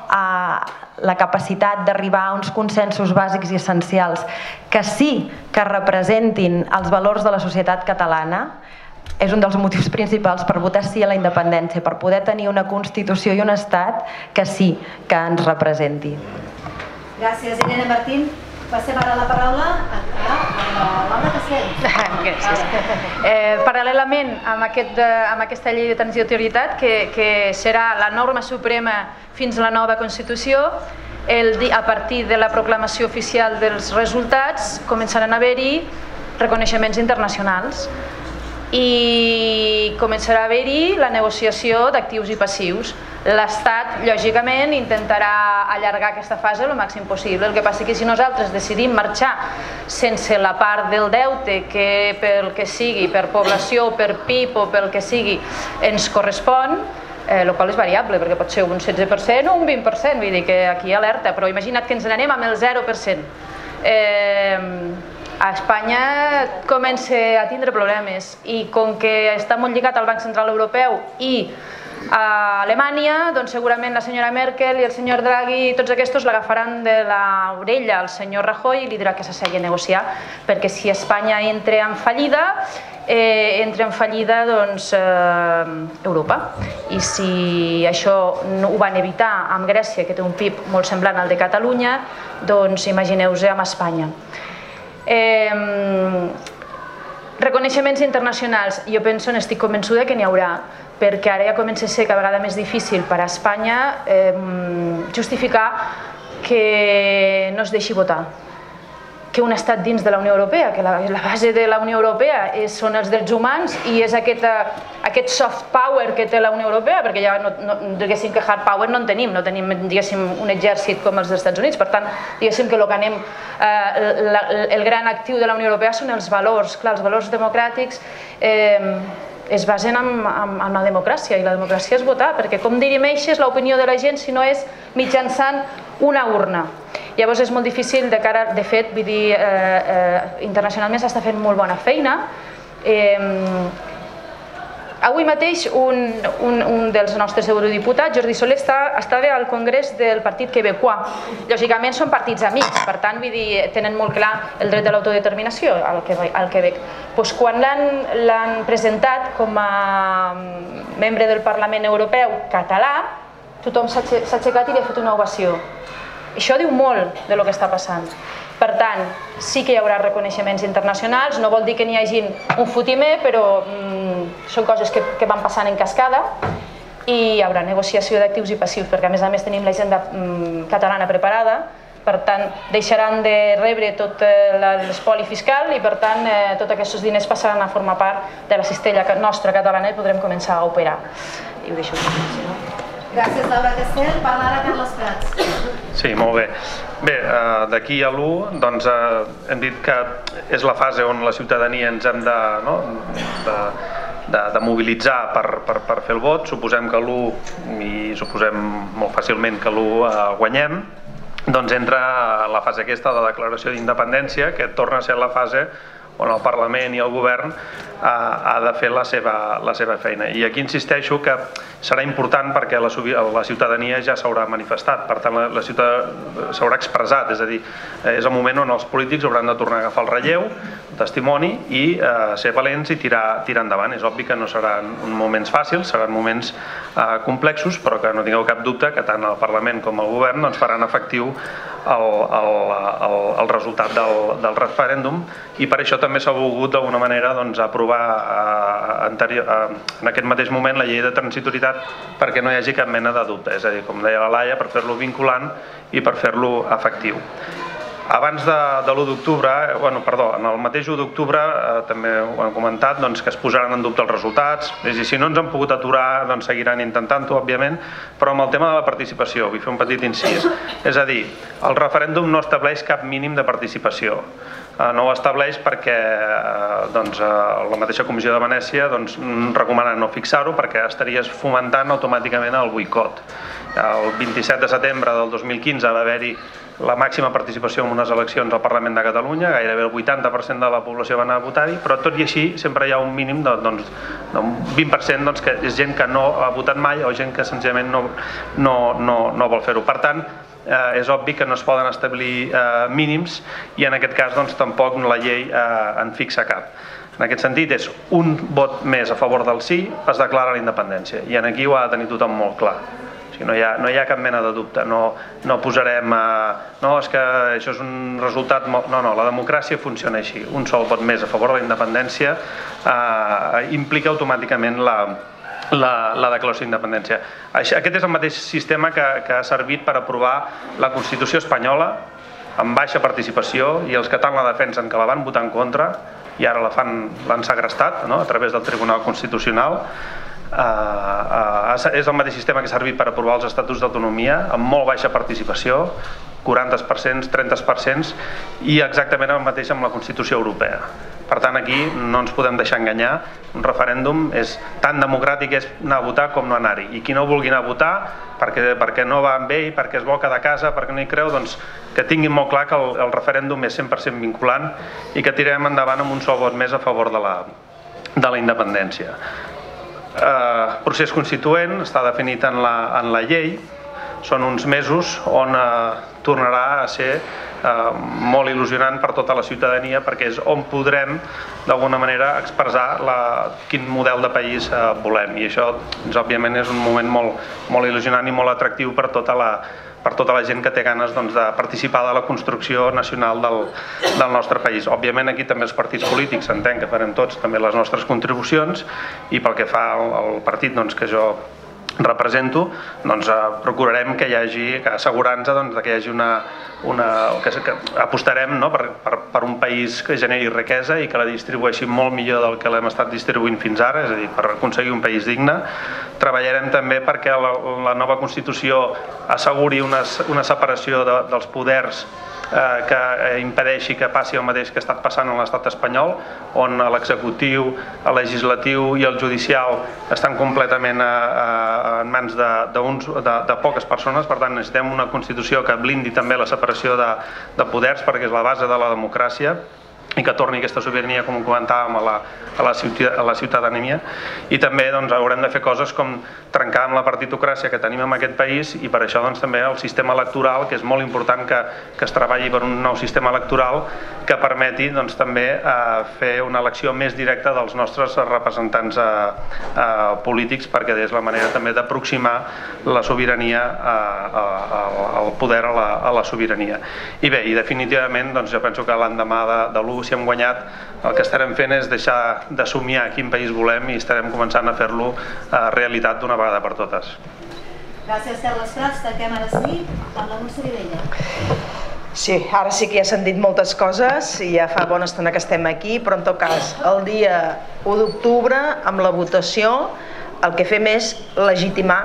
la capacitat d'arribar a uns consensos bàsics i essencials que sí que representin els valors de la societat catalana és un dels motius principals per votar sí a la independència, per poder tenir una Constitució i un Estat que sí que ens representi. Gràcies, Irene Martín. Passem ara la paraula a l'Anna Castel. Gràcies. Paral·lelament amb aquesta llei de transitorietat, que serà la norma suprema fins a la nova Constitució, a partir de la proclamació oficial dels resultats començaran a haver-hi reconeixements internacionals i començarà a haver-hi la negociació d'actius i passius. L'Estat, lògicament, intentarà allargar aquesta fase el màxim possible. El que passa és que si nosaltres decidim marxar sense la part del deute que pel que sigui, per població, per P I B o pel que sigui, ens correspon, el qual és variable, perquè pot ser un setze per cent o un vint per cent, vull dir que aquí alerta, però imagina't que ens n'anem amb el zero per cent. A Espanya comença a tindre problemes i com que està molt lligat al Banc Central Europeu i a Alemanya, doncs segurament la senyora Merkel i el senyor Draghi i tots aquests l'agafaran de l'orella al senyor Rajoy i li dirà que s'assegui a negociar, perquè si Espanya entra en fallida, entra en fallida Europa. I si això ho van evitar amb Grècia, que té un P I B molt semblant al de Catalunya, doncs imagineu-vos amb Espanya. Reconeixements internacionals, jo penso, n'estic convençuda que n'hi haurà, perquè ara ja comença a ser cada vegada més difícil per a Espanya justificar que no es deixi votar, que un estat dins de la Unió Europea, que la base de la Unió Europea són els drets humans i és aquest soft power que té la Unió Europea, perquè ja diguéssim que hard power no en tenim, no tenim un exèrcit com els dels Estats Units, per tant, diguéssim que el que anem, el gran actiu de la Unió Europea són els valors, clar, els valors democràtics es basen en la democràcia i la democràcia és votar, perquè com dirimeixes l'opinió de la gent si no és mitjançant una urna. Llavors és molt difícil de cara, de fet, vull dir, internacionalment s'està fent molt bona feina. avui mateix un, un, un dels nostres eurodiputats, Jordi Soler, està, estava al Congrés del Partit Quebecois. Lògicament són partits amics, per tant, vull dir, tenen molt clar el dret de l'autodeterminació al Quebec. Pues quan l'han presentat com a membre del Parlament Europeu català, tothom s'ha aixecat i li ha fet una ovació. Això diu molt de lo que està passant. Per tant, sí que hi haurà reconeixements internacionals, no vol dir que n'hi hagi un fotimer, però mm, són coses que, que van passant en cascada, i hi haurà negociació d'actius i passius, perquè a més a més tenim l'agenda mm, catalana preparada, per tant, deixaran de rebre tot l'espoli fiscal i, per tant, eh, tots aquests diners passaran a formar part de la cistella nostra catalana i podrem començar a operar. I ho deixo aquí, no? Gràcies, Laura Castell. Parla ara Carles Prats. Sí, molt bé. Bé, d'aquí a l'u doncs, hem dit que és la fase on la ciutadania ens hem de, no, de, de, de mobilitzar per, per, per fer el vot. Suposem que l'u, i suposem molt fàcilment que l'u guanyem, doncs entra la fase aquesta de declaració d'independència, que torna a ser la fase on el Parlament i el Govern eh, ha de fer la seva, la seva feina. I aquí insisteixo que serà important perquè la, la ciutadania ja s'haurà manifestat, per tant la, la ciutadania s'haurà expressat, és a dir, és el moment on els polítics hauran de tornar a agafar el relleu, el testimoni i eh, ser valents i tirar, tirar endavant. És obvi que no seran moments fàcils, seran moments eh, complexos, però que no tingueu cap dubte que tant el Parlament com el Govern doncs, faran efectiu el, el, el, el resultat del, del referèndum, i per això també s'ha volgut d'alguna manera doncs, aprovar eh, anterior, eh, en aquest mateix moment la llei de transitorietat perquè no hi hagi cap mena de dubte, és a dir, com deia la Laia, per fer-lo vinculant i per fer-lo efectiu. Abans de, de l'u d'octubre, eh, bueno, perdó, en el mateix u d'octubre eh, també ho han comentat, doncs, que es posaran en dubte els resultats, és a dir, si no ens han pogut aturar doncs seguiran intentant-ho, òbviament, però amb el tema de la participació, vull fer un petit incís, és a dir, el referèndum no estableix cap mínim de participació. No ho estableix perquè doncs, la mateixa Comissió de Venècia doncs, recomana no fixar-ho perquè estaries fomentant automàticament el boicot. El vint-i-set de setembre del dos mil quinze va haver-hi la màxima participació en unes eleccions al Parlament de Catalunya, gairebé el vuitanta per cent de la població va anar a votar-hi, però tot i així sempre hi ha un mínim de, doncs, d'un vint per cent doncs, que és gent que no ha votat mai o gent que senzillament no, no, no, no vol fer-ho. Per tant, Eh, és obvi que no es poden establir eh, mínims i en aquest cas doncs, tampoc la llei eh, en fixa cap. En aquest sentit és un vot més a favor del sí, es declara la independència i aquí ho ha de tenir tothom molt clar. O sigui, no, hi ha, no hi ha cap mena de dubte, no, no posarem eh, no, és que això és un resultat molt... no, no, la democràcia funciona així, un sol vot més a favor de la independència eh, implica automàticament la La, la declaració d'independència. Aquest és el mateix sistema que, que ha servit per aprovar la Constitució espanyola amb baixa participació i els que tant la defensen que la van votar en contra i ara l'han segrestat, no?, a través del Tribunal Constitucional. Uh, uh, és el mateix sistema que ha servit per aprovar els estatuts d'autonomia amb molt baixa participació, quaranta per cent, trenta per cent, i exactament el mateix amb la Constitució Europea. Per tant, aquí no ens podem deixar enganyar. Un referèndum és tan democràtic és anar a votar com no anar-hi. I qui no vulgui anar a votar perquè, perquè no va amb ell, perquè es vol quedar a casa, perquè no hi creu, doncs que tinguin molt clar que el, el referèndum és cent per cent vinculant i que tirem endavant amb un sol vot més a favor de la, de la independència. Eh, procés constituent està definit en la, en la llei. Són uns mesos on eh, tornarà a ser eh, molt il·lusionant per tota la ciutadania perquè és on podrem d'alguna manera expressar la, quin model de país eh, volem, i això doncs, òbviament és un moment molt, molt il·lusionant i molt atractiu per tota la, per tota la gent que té ganes doncs, de participar de la construcció nacional del, del nostre país. Òbviament aquí també els partits polítics entenc que farem tots també les nostres contribucions i pel que fa al, al partit doncs, que jo represento, doncs eh, procurarem que hi hagi, que assegurar-nos doncs, que hi hagi una, una que, que apostarem no, per, per, per un país que generi riquesa i que la distribueixi molt millor del que l'hem estat distribuint fins ara, és a dir, per aconseguir un país digne. Treballarem també perquè la, la nova Constitució asseguri una, una separació de, dels poders eh, que impedeixi que passi el mateix que ha estat passant en l'estat espanyol, on l'executiu, el legislatiu i el judicial estan completament a, a, en mans de, de, uns, de, de poques persones. Per tant, necessitem una Constitució que blindi també la separació de, de poders, perquè és la base de la democràcia, i que torni aquesta sobirania, com comentàvem, a la, a la ciutadania, i també haurem de fer coses com trencar amb la partitocràcia que tenim en aquest país, i per això també el sistema electoral, que és molt important que es treballi per un nou sistema electoral que permeti també fer una elecció més directa dels nostres representants polítics, perquè és la manera també d'aproximar la sobirania al poder, a la sobirania. I bé, i definitivament jo penso que l'endemà de l'u, si hem guanyat, el que estarem fent és deixar de somiar quin país volem i estarem començant a fer-lo realitat d'una vegada per totes. Gràcies, Carles Prats. Tanquem ara sí amb la Montse Vilella. Sí, ara sí que ja s'han dit moltes coses i ja fa bona estona que estem aquí, però en tot cas, el dia u d'octubre, amb la votació, el que fem és legitimar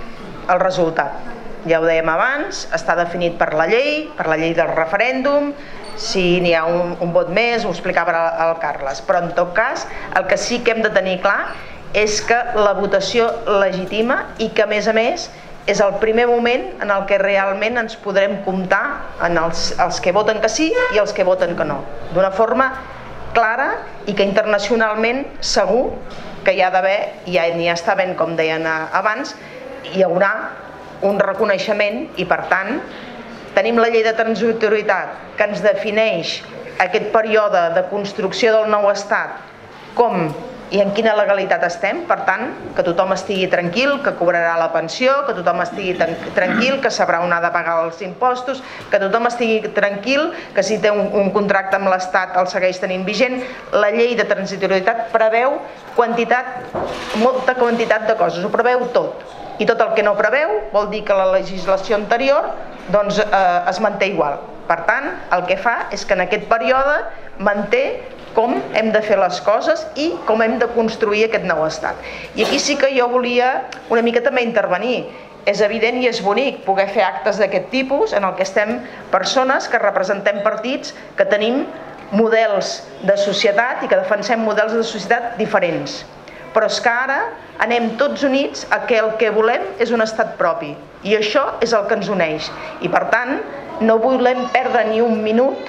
el resultat. Ja ho dèiem abans, està definit per la llei, per la llei del referèndum, si n'hi ha un, un vot més, ho explicava el Carles, però en tot cas el que sí que hem de tenir clar és que la votació legitima i que a més a més és el primer moment en el que realment ens podrem comptar en els, els que voten que sí i els que voten que no, d'una forma clara i que internacionalment segur que hi ha d'haver, i ja n'hi està havent, com deien abans, hi haurà un reconeixement i per tant tenim la llei de transitorietat que ens defineix aquest període de construcció del nou estat com i en quina legalitat estem, per tant, que tothom estigui tranquil, que cobrarà la pensió, que tothom estigui tranquil, que sabrà on ha de pagar els impostos, que tothom estigui tranquil, que si té un, un contracte amb l'Estat el segueix tenint vigent. La llei de transitorietat preveu quantitat, molta quantitat de coses, ho preveu tot. I tot el que no preveu vol dir que la legislació anterior doncs, eh, es manté igual. Per tant, el que fa és que en aquest període manté com hem de fer les coses i com hem de construir aquest nou estat. I aquí sí que jo volia una mica també intervenir. És evident i és bonic poder fer actes d'aquest tipus en el que estem persones que representem partits que tenim models de societat i que defensem models de societat diferents. Però és que ara anem tots units a que el que volem és un estat propi i això és el que ens uneix. I per tant, no volem perdre ni un minut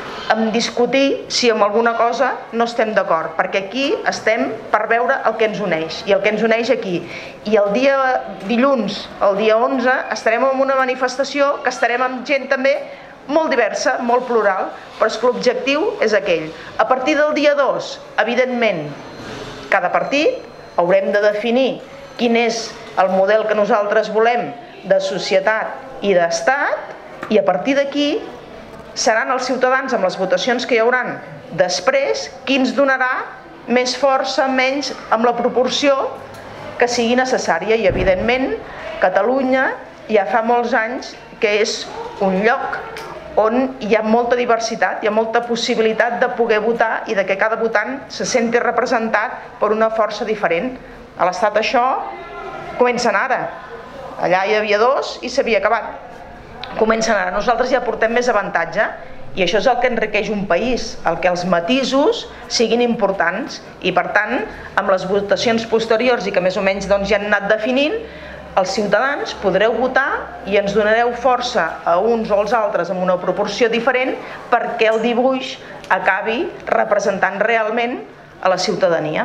en discutir si amb alguna cosa no estem d'acord, perquè aquí estem per veure el que ens uneix, i el que ens uneix aquí. I el dia dilluns, el dia onze, estarem en una manifestació que estarem amb gent també molt diversa, molt plural, però és que l'objectiu és aquell. A partir del dia dos, evidentment, cada partit haurem de definir quin és el model que nosaltres volem de societat i d'estat, i a partir d'aquí seran els ciutadans, amb les votacions que hi hauran després, qui ens donarà més força, menys, amb la proporció que sigui necessària. I evidentment Catalunya ja fa molts anys que és un lloc on hi ha molta diversitat, hi ha molta possibilitat de poder votar i de que cada votant se senti representat per una força diferent. A l'Estat això comencen ara. Allà hi havia dos i s'havia acabat. Comencen ara. Nosaltres ja portem més avantatge i això és el que enriqueix un país, el que els matisos siguin importants i per tant amb les votacions posteriors i que més o menys doncs, ja han anat definint, els ciutadans podreu votar i ens donareu força a uns o als altres amb una proporció diferent perquè el dibuix acabi representant realment a la ciutadania.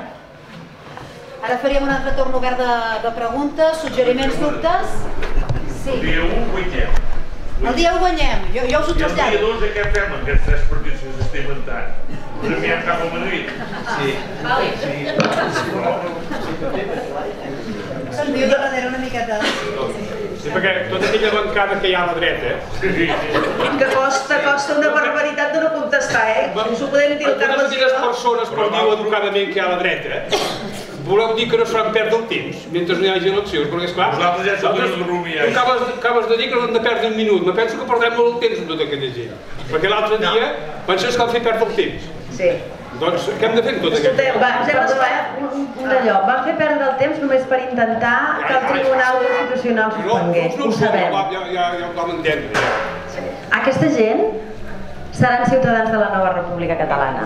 Ara faríem un altre torn obert de, de preguntes, suggeriments, dubtes. Sí. El dia u guanyem. El dia u guanyem, jo, jo us ho trasllado. I el dia dos què fem amb aquests tres partits que s'estem inventant? Ens enviem cap a Madrid? Sí. Se'n diu de darrere una miqueta. Sí, perquè tota aquella bancada que hi ha a la dreta... Que costa, costa una barbaritat de no contestar, eh? Us ho podem dir el Carles i jo. Totes aquelles persones, com diu educadament, que hi ha a la dreta, voleu dir que no es faran perdre el temps mentre no hi hagi eleccions, perquè esclar... Nosaltres ja som els rumiats. Tu acabes, acabes de dir que no hem de perdre un minut, me penso que perdrem molt el temps amb tota aquella gent. Perquè l'altre dia penses que cal fer perdre el temps. Sí. Doncs què hem de fer amb tot aquest temps? Va, un d'allò, va fer perdre el temps només per intentar que el Tribunal Constitucional suspengués, ho sabem. Ja ho vam entendre. Aquesta gent seran ciutadans de la nova República Catalana.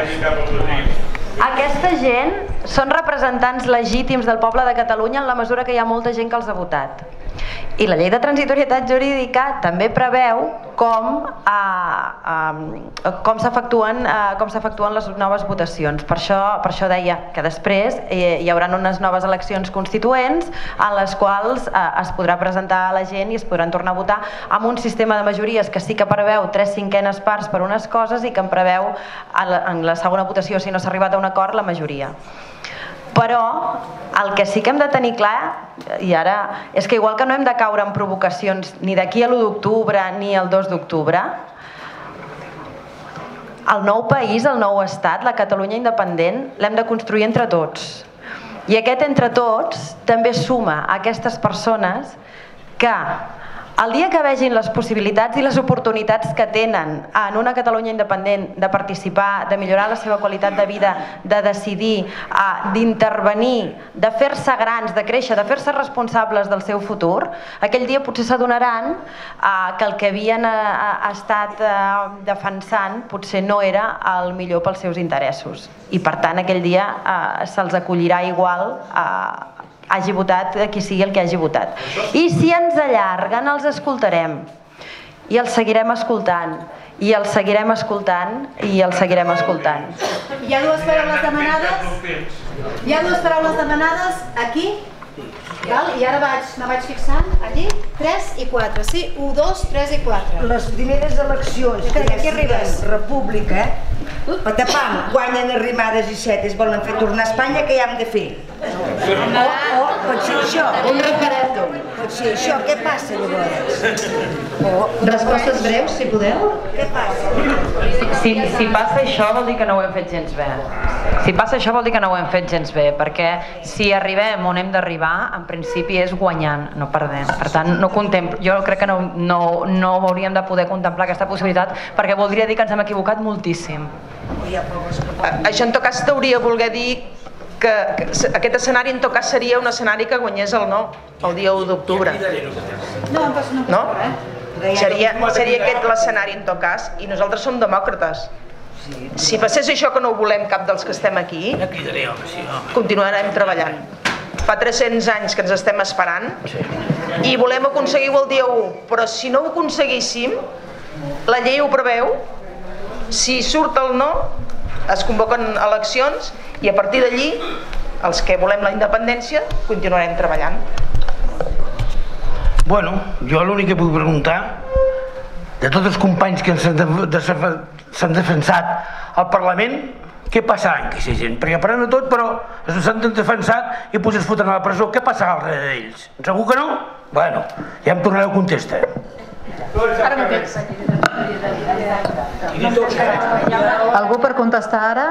Aquesta gent són representants legítims del poble de Catalunya en la mesura que hi ha molta gent que els ha votat. I la llei de transitorietat jurídica també preveu com, eh, eh, com s'efectuen eh, com s'efectuen les noves votacions. Per això, per això deia que després eh, hi haurà unes noves eleccions constituents en les quals eh, es podrà presentar a la gent i es podran tornar a votar amb un sistema de majories que sí que preveu tres cinquenes parts per unes coses i que en preveu en la segona votació, si no s'ha arribat a un acord, la majoria. Però el que sí que hem de tenir clar, i ara, és que igual que no hem de caure en provocacions ni d'aquí a l'u d'octubre ni el dos d'octubre, el nou país, el nou estat, la Catalunya independent, l'hem de construir entre tots. I aquest entre tots també suma a aquestes persones que el dia que vegin les possibilitats i les oportunitats que tenen en una Catalunya independent de participar, de millorar la seva qualitat de vida, de decidir, d'intervenir, de fer-se grans, de créixer, de fer-se responsables del seu futur, aquell dia potser s'adonaran que el que havien estat defensant potser no era el millor pels seus interessos. I per tant aquell dia se'ls acollirà igual a hagi votat qui sigui el que hagi votat. I si ens allarguen, els escoltarem. I els seguirem escoltant. I els seguirem escoltant. I els seguirem escoltant. Hi ha dues paraules demanades. Hi ha dues paraules demanades aquí. I ara me vaig fixant aquí. tres i quatre. Sí? un, dos, tres i quatre. Les primeres eleccions que ja siguin república, patapam, guanyen Arrimadas i Setes, volen fer tornar a Espanya, què hi hem de fer? O pot ser això, un referèndum. Pot ser això, què passa llavors? Respostes breus, si podeu. Què passa? Si, si passa això vol dir que no ho hem fet gens bé. Si passa això vol dir que no ho hem fet gens bé, perquè si arribem on hem d'arribar, en principi és guanyant, no perdent. Per tant, no contemplo, jo crec que no, no, no hauríem de poder contemplar aquesta possibilitat, perquè voldria dir que ens hem equivocat moltíssim. Això en tot cas t'hauria voler dir que, que aquest escenari en tot cas seria un escenari que guanyés el no, el dia u d'octubre. No, no, no? Seria, seria aquest l'escenari en tot cas, i nosaltres som demòcrates. Si passés això que no ho volem cap dels que estem aquí, continuarem treballant. Fa tres-cents anys que ens estem esperant i volem aconseguir-ho el dia u, però si no ho aconseguíssim, la llei ho preveu, si surt el no, es convoquen eleccions i a partir d'allí, els que volem la independència, continuarem treballant. Bueno, jo l'únic que puc preguntar, de tots els companys que s'han defensat al Parlament, què passarà amb aquesta gent? Perquè parlant de tot, però s'han defensat i potser es fotran a la presó. Què passarà al darrere d'ells? Segur que no? Bueno, ja em tornareu a contestar. Ara mateix. Algú per contestar ara?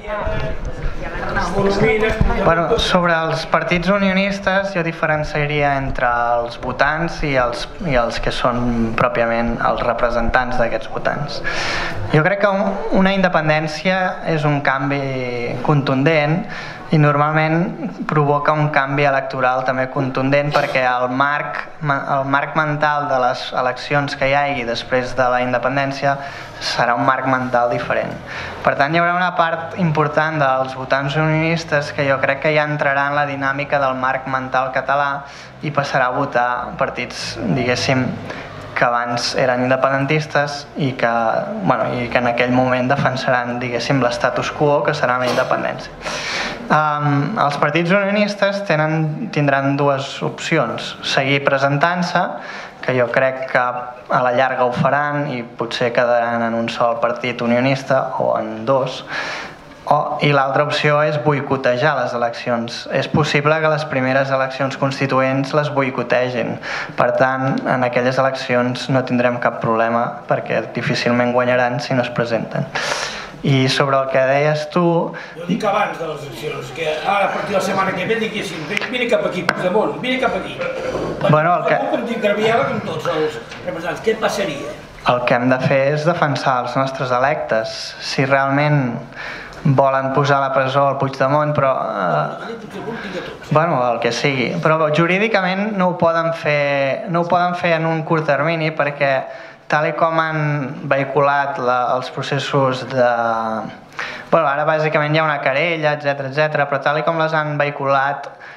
Bueno, sobre els partits unionistes jo diferenciaria entre els votants i els, i els que són pròpiament els representants d'aquests votants. Jo crec que una independència és un canvi contundent i normalment provoca un canvi electoral també contundent perquè el marc, el marc mental de les eleccions que hi hagi després de la independència serà un marc mental diferent. Per tant, hi haurà una part important dels votants unionistes que jo crec que ja entrarà en la dinàmica del marc mental català i passarà a votar partits, diguéssim, que abans eren independentistes i que, bueno, i que en aquell moment defensaran, diguéssim, l'estatus quo, que serà la independència. Um, els partits unionistes tenen, tindran dues opcions: seguir presentant-se, que jo crec que a la llarga ho faran i potser quedaran en un sol partit unionista o en dos, o, i l'altra opció és boicotejar les eleccions. És possible que les primeres eleccions constituents les boicotegin. Per tant, en aquelles eleccions no tindrem cap problema perquè difícilment guanyaran si no es presenten. I sobre el que deies tu... Jo dic abans de les eleccions, que ara a partir de la setmana que ve diguéssim, vine cap aquí, Puigdemont, vine cap aquí. Bueno, el que... Com dic Garbiela, com tots els representants, què passaria? El que hem de fer és defensar els nostres electes. Si realment volen posar a la presó el Puigdemont, però... Eh, bueno, el que sigui. Però jurídicament no ho poden fer, no ho poden fer en un curt termini perquè tal com han vehiculat la, els processos de... Bueno, ara bàsicament hi ha una querella, etcètera, etcètera, però tal com les han vehiculat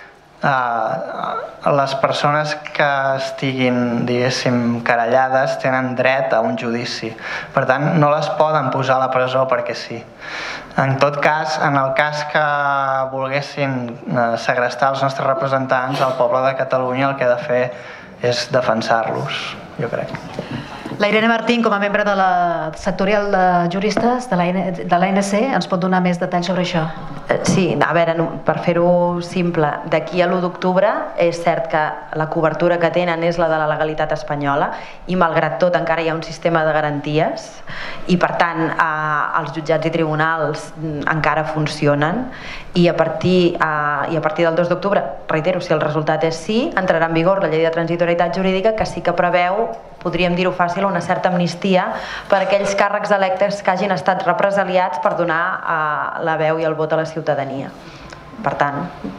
les persones que estiguin, diguéssim, querellades tenen dret a un judici. Per tant, no les poden posar a la presó perquè sí. En tot cas, en el cas que volguessin segrestar els nostres representants, el poble de Catalunya el que ha de fer és defensar-los, jo crec. La Irene Martín, com a membre de la sectorial de juristes de l'A N C, ens pot donar més detalls sobre això? Sí, a veure, per fer-ho simple, d'aquí a l'u d'octubre és cert que la cobertura que tenen és la de la legalitat espanyola i malgrat tot encara hi ha un sistema de garanties i per tant els jutjats i tribunals encara funcionen i a partir, i a partir del dos d'octubre, reitero, si el resultat és sí, entrarà en vigor la llei de transitorietat jurídica que sí que preveu, podríem dir-ho fàcil, una certa amnistia per a aquells càrrecs electes que hagin estat represaliats per donar la veu i el vot a la ciutadania. Per tant,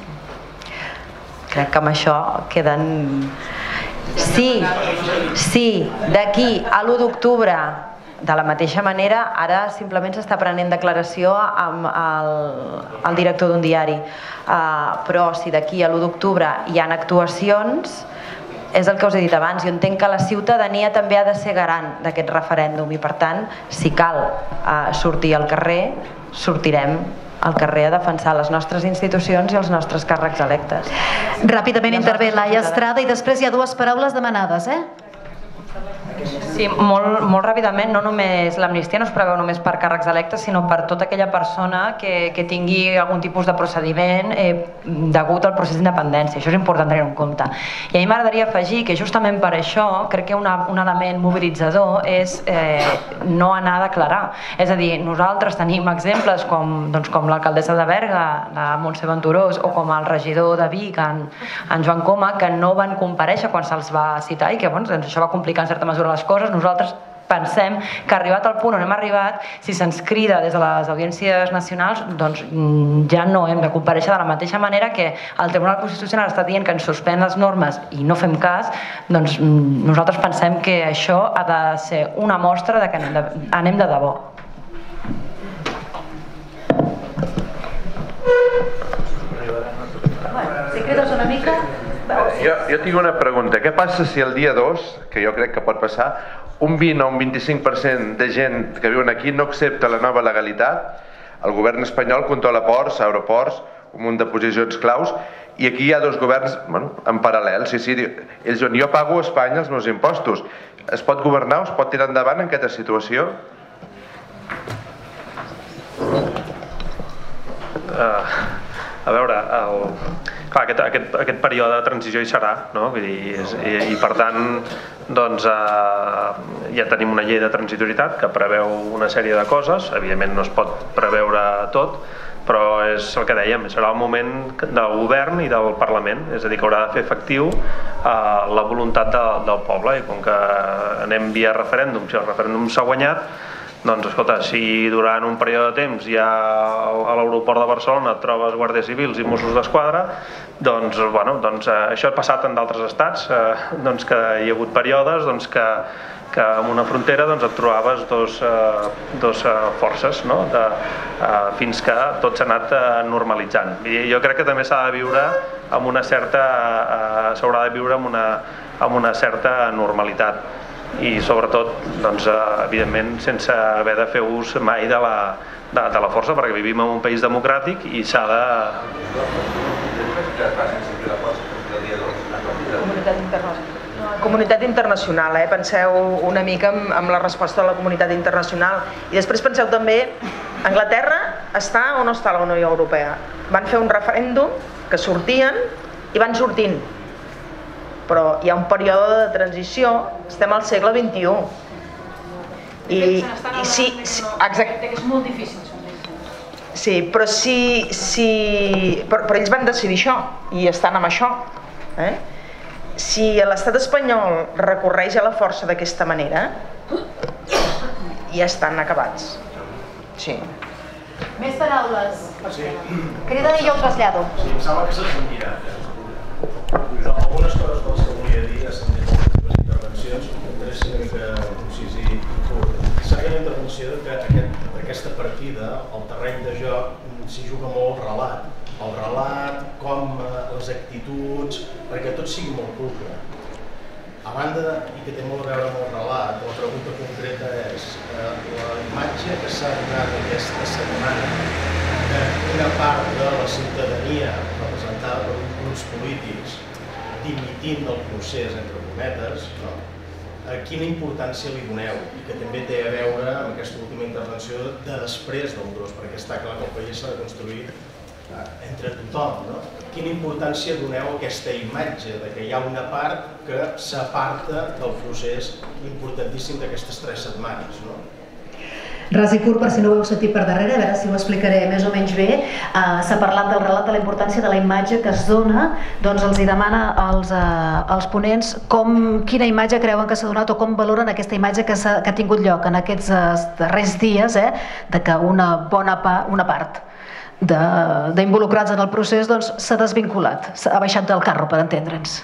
crec que amb això queden... Sí, sí, d'aquí a l'u d'octubre, de la mateixa manera, ara simplement s'està prenent declaració amb el director d'un diari, però si d'aquí a l'u d'octubre hi ha actuacions, és el que us he dit abans, jo entenc que la ciutadania també ha de ser garant d'aquest referèndum i per tant, si cal sortir al carrer, sortirem al carrer a defensar les nostres institucions i els nostres càrrecs electes. Ràpidament intervé Laia Estrada i després hi ha dues paraules demanades, eh? Sí, molt, molt ràpidament, no només l'amnistia no es preveu només per càrrecs electes, sinó per tota aquella persona que, que tingui algun tipus de procediment eh, degut al procés d'independència. Això és important tenir en compte. I a mi m'agradaria afegir que justament per això crec que una, un element mobilitzador és eh, no anar a declarar. És a dir, nosaltres tenim exemples com, doncs, com l'alcaldessa de Berga, la Montse Venturós, o com el regidor de Vic, en, en Joan Coma, que no van comparèixer quan se'ls va citar i que bueno, doncs, això va complicar en certa mesura les coses. Nosaltres pensem que arribat al punt on hem arribat, si se'ns crida des de les audiències nacionals, doncs ja no hem de comparèixer de la mateixa manera que el Tribunal Constitucional està dient que ens suspèn les normes i no fem cas, doncs nosaltres pensem que això ha de ser una mostra de que anem de, anem de debò. Si crides una mica... Jo, jo tinc una pregunta. Què passa si el dia dos, que jo crec que pot passar, un vint o un vint-i-cinc per cent de gent que viuen aquí no accepta la nova legalitat? El govern espanyol controla ports, aeroports, un munt de posicions claus, i aquí hi ha dos governs bueno, en paral·lel. Sí, sí, ells diuen, jo pago a Espanya els meus impostos. Es pot governar o es pot tirar endavant en aquesta situació? Uh, a veure, el... Clar, aquest, aquest, aquest període de transició hi serà, no? Vull dir, és, i, i per tant doncs, eh, ja tenim una llei de transitorietat que preveu una sèrie de coses, evidentment no es pot preveure tot, però és el que dèiem, serà el moment del govern i del Parlament, és a dir, que haurà de fer efectiu eh, la voluntat de, del poble i com que anem via referèndum, si el referèndum s'ha guanyat, doncs escolta, si durant un període de temps ja a l'aeroport de Barcelona et trobes guàrdies civils i Mossos d'Esquadra, doncs, bueno, doncs eh, això ha passat en d'altres estats, eh, doncs que hi ha hagut períodes doncs, que, que en una frontera doncs, et trobaves dos, eh, dos eh, forces, no? de, eh, fins que tot s'ha anat eh, normalitzant. I jo crec que també s'ha de viure amb una certa, eh, s'haurà de viure amb una, amb una certa normalitat. I sobretot, doncs, evidentment, sense haver de fer ús mai de la, de, de la força, perquè vivim en un país democràtic i s'ha de... Comunitat internacional. Comunitat internacional, eh? Penseu una mica en, en la resposta de la comunitat internacional i després penseu també, Anglaterra està o no està a la Unió Europea? Van fer un referèndum que sortien i van sortint. Però hi ha un període de transició, estem al segle vint-i-u. I, i sí, sí, exacte. És molt difícil. Sí, però si, si però, però ells van decidir això i estan amb això. Eh? Si l'estat espanyol recorreix a la força d'aquesta manera, ja estan acabats. Sí. Més paraules. Sí. Crida i jo ho trasllado. Sí, em sembla que s'ha sentit. Algunes coses dels que volia dir ja s'han dit en les intervencions, m'interessa una mica concidir. S'ha fet la intervenció que aquest, aquesta partida, el terreny de joc, s'hi juga molt relat. el relat, com les actituds, perquè tot sigui molt pulcre. A banda, i que té molt a veure amb el relat, la pregunta concreta és la imatge que s'ha donat aquesta setmana que una part de la ciutadania representada per grups polítics dimitint del procés, entre cometes, quina importància li doneu i que també té a veure amb aquesta última intervenció de després del dos, perquè està clar que el país s'ha de construir entre tothom. Quina importància doneu a aquesta imatge de que hi ha una part que s'aparta del procés importantíssim d'aquestes tres setmanes? Ras i curt, per si no ho heu sentit per darrere, a veure si ho explicaré més o menys bé. S'ha parlat del relat, de la importància de la imatge que es dona, doncs els hi demana als ponents quina imatge creuen que s'ha donat o com valoren aquesta imatge que ha tingut lloc en aquests darrers dies, de que una bona part d'involucrats en el procés s'ha desvinculat, ha baixat del carro, per entendre'ns.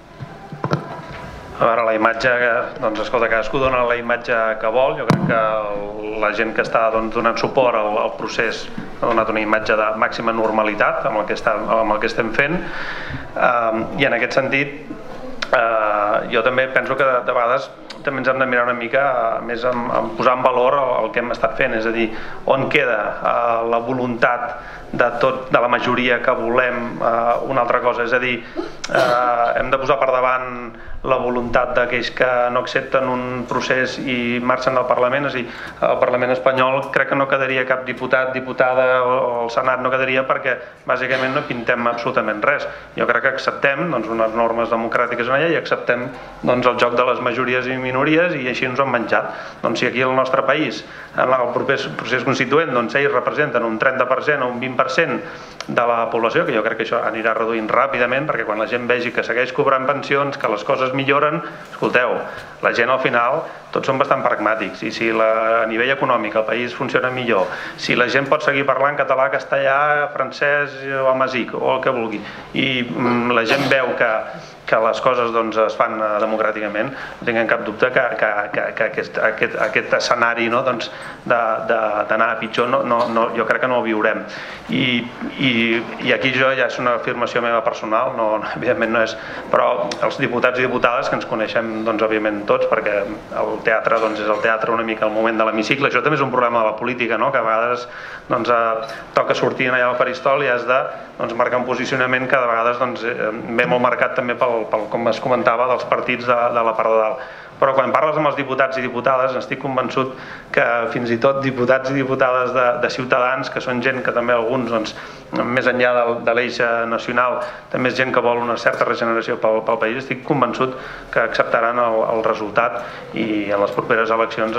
A veure, la imatge, doncs escolta, cadascú dona la imatge que vol. Jo crec que la gent que està donant suport al procés ha donat una imatge de màxima normalitat amb el que estem fent, i en aquest sentit jo també penso que de vegades també ens hem de mirar una mica més en posar en valor el que hem estat fent, és a dir, on queda la voluntat de la majoria que volem una altra cosa, és a dir, hem de posar per davant la voluntat d'aquells que no accepten un procés i marxen del Parlament. És a dir, el Parlament espanyol crec que no quedaria cap diputat, diputada, o el Senat no quedaria perquè bàsicament no pintem absolutament res. Jo crec que acceptem unes normes democràtiques en allà i acceptem el joc de les majories i minories i així ens ho hem menjat. Doncs si aquí al nostre país, en el proper procés constituent, ells representen un trenta per cent o un vint per cent de la població, que jo crec que això anirà reduint ràpidament, perquè quan la gent vegi que segueix cobrant pensions, que les coses milloren, escolteu, la gent al final tots són bastant pragmàtics, i si a nivell econòmic el país funciona millor, si la gent pot seguir parlant català, castellà, francès o amazigh o el que vulgui, i la gent veu que que les coses es fan democràticament, no tinguem cap dubte que aquest escenari d'anar a pitjor jo crec que no el viurem. I aquí jo ja és una afirmació meva personal, evidentment no és, però els diputats i diputades que ens coneixem òbviament tots, perquè el teatre és el teatre una mica al moment de l'hemicicle, això també és un problema de la política, que a vegades toca sortir allà al faristol i has de marcar un posicionament que de vegades ve molt marcat també pel, com es comentava, dels partits de la part de dalt. Però quan parles amb els diputats i diputades estic convençut que fins i tot diputats i diputades de Ciutadans, que són gent que també alguns, més enllà de l'eix nacional, també és gent que vol una certa regeneració pel país, estic convençut que acceptaran el resultat i en les properes eleccions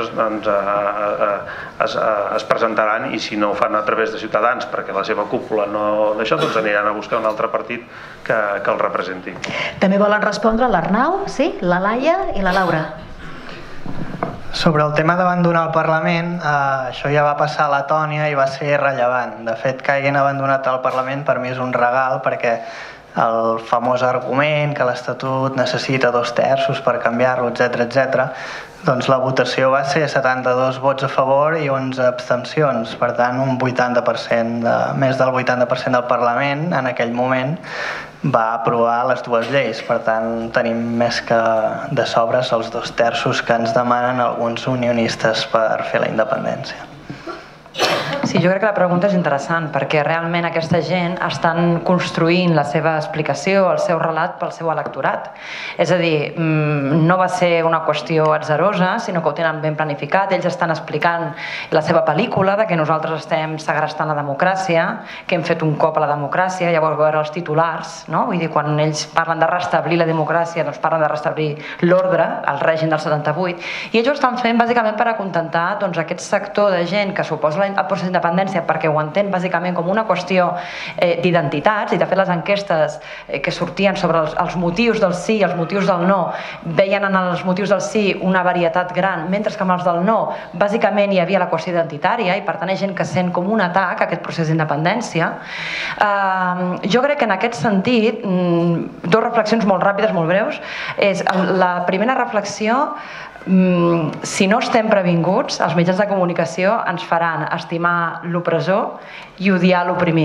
es presentaran, i si no ho fan a través de Ciutadans perquè la seva cúpula no d'això, doncs aniran a buscar un altre partit que el representi. També volen respondre l'Arnau, sí, la Laia i la Laura. Sobre el tema d'abandonar el Parlament, això ja va passar a Letònia i va ser rellevant. De fet, que hagin abandonat el Parlament per mi és un regal, perquè el famós argument que l'Estatut necessita dos terços per canviar-lo, etcètera, etcètera, doncs la votació va ser setanta-dos vots a favor i onze abstencions. Per tant, un vuitanta per cent, més del vuitanta per cent del Parlament en aquell moment va aprovar les dues lleis. Per tant, tenim més que de sobres els dos terços que ens demanen alguns unionistes per fer la independència. Sí, jo crec que la pregunta és interessant, perquè realment aquesta gent estan construint la seva explicació, el seu relat pel seu electorat. És a dir, no va ser una qüestió atzarosa, sinó que ho tenen ben planificat. Ells estan explicant la seva pel·lícula de que nosaltres estem segrestant la democràcia, que hem fet un cop a la democràcia, llavors veure els titulars, no? Vull dir, quan ells parlen de restablir la democràcia, doncs parlen de restablir l'ordre, el règim del setanta-vuit, i ells ho estan fent bàsicament per acontentar aquest sector de gent que suposa el procés d'independència, perquè ho entén bàsicament com una qüestió d'identitats, i de fet les enquestes que sortien sobre els motius del sí i els motius del no veien en els motius del sí una varietat gran, mentre que amb els del no bàsicament hi havia la qüestió identitària, i per tant hi ha gent que sent com un atac a aquest procés d'independència. Jo crec que en aquest sentit, dues reflexions molt ràpides, molt breus, és la primera reflexió: si no estem previnguts, els mitjans de comunicació ens faran estimar l'opressor i odiar l'oprimit.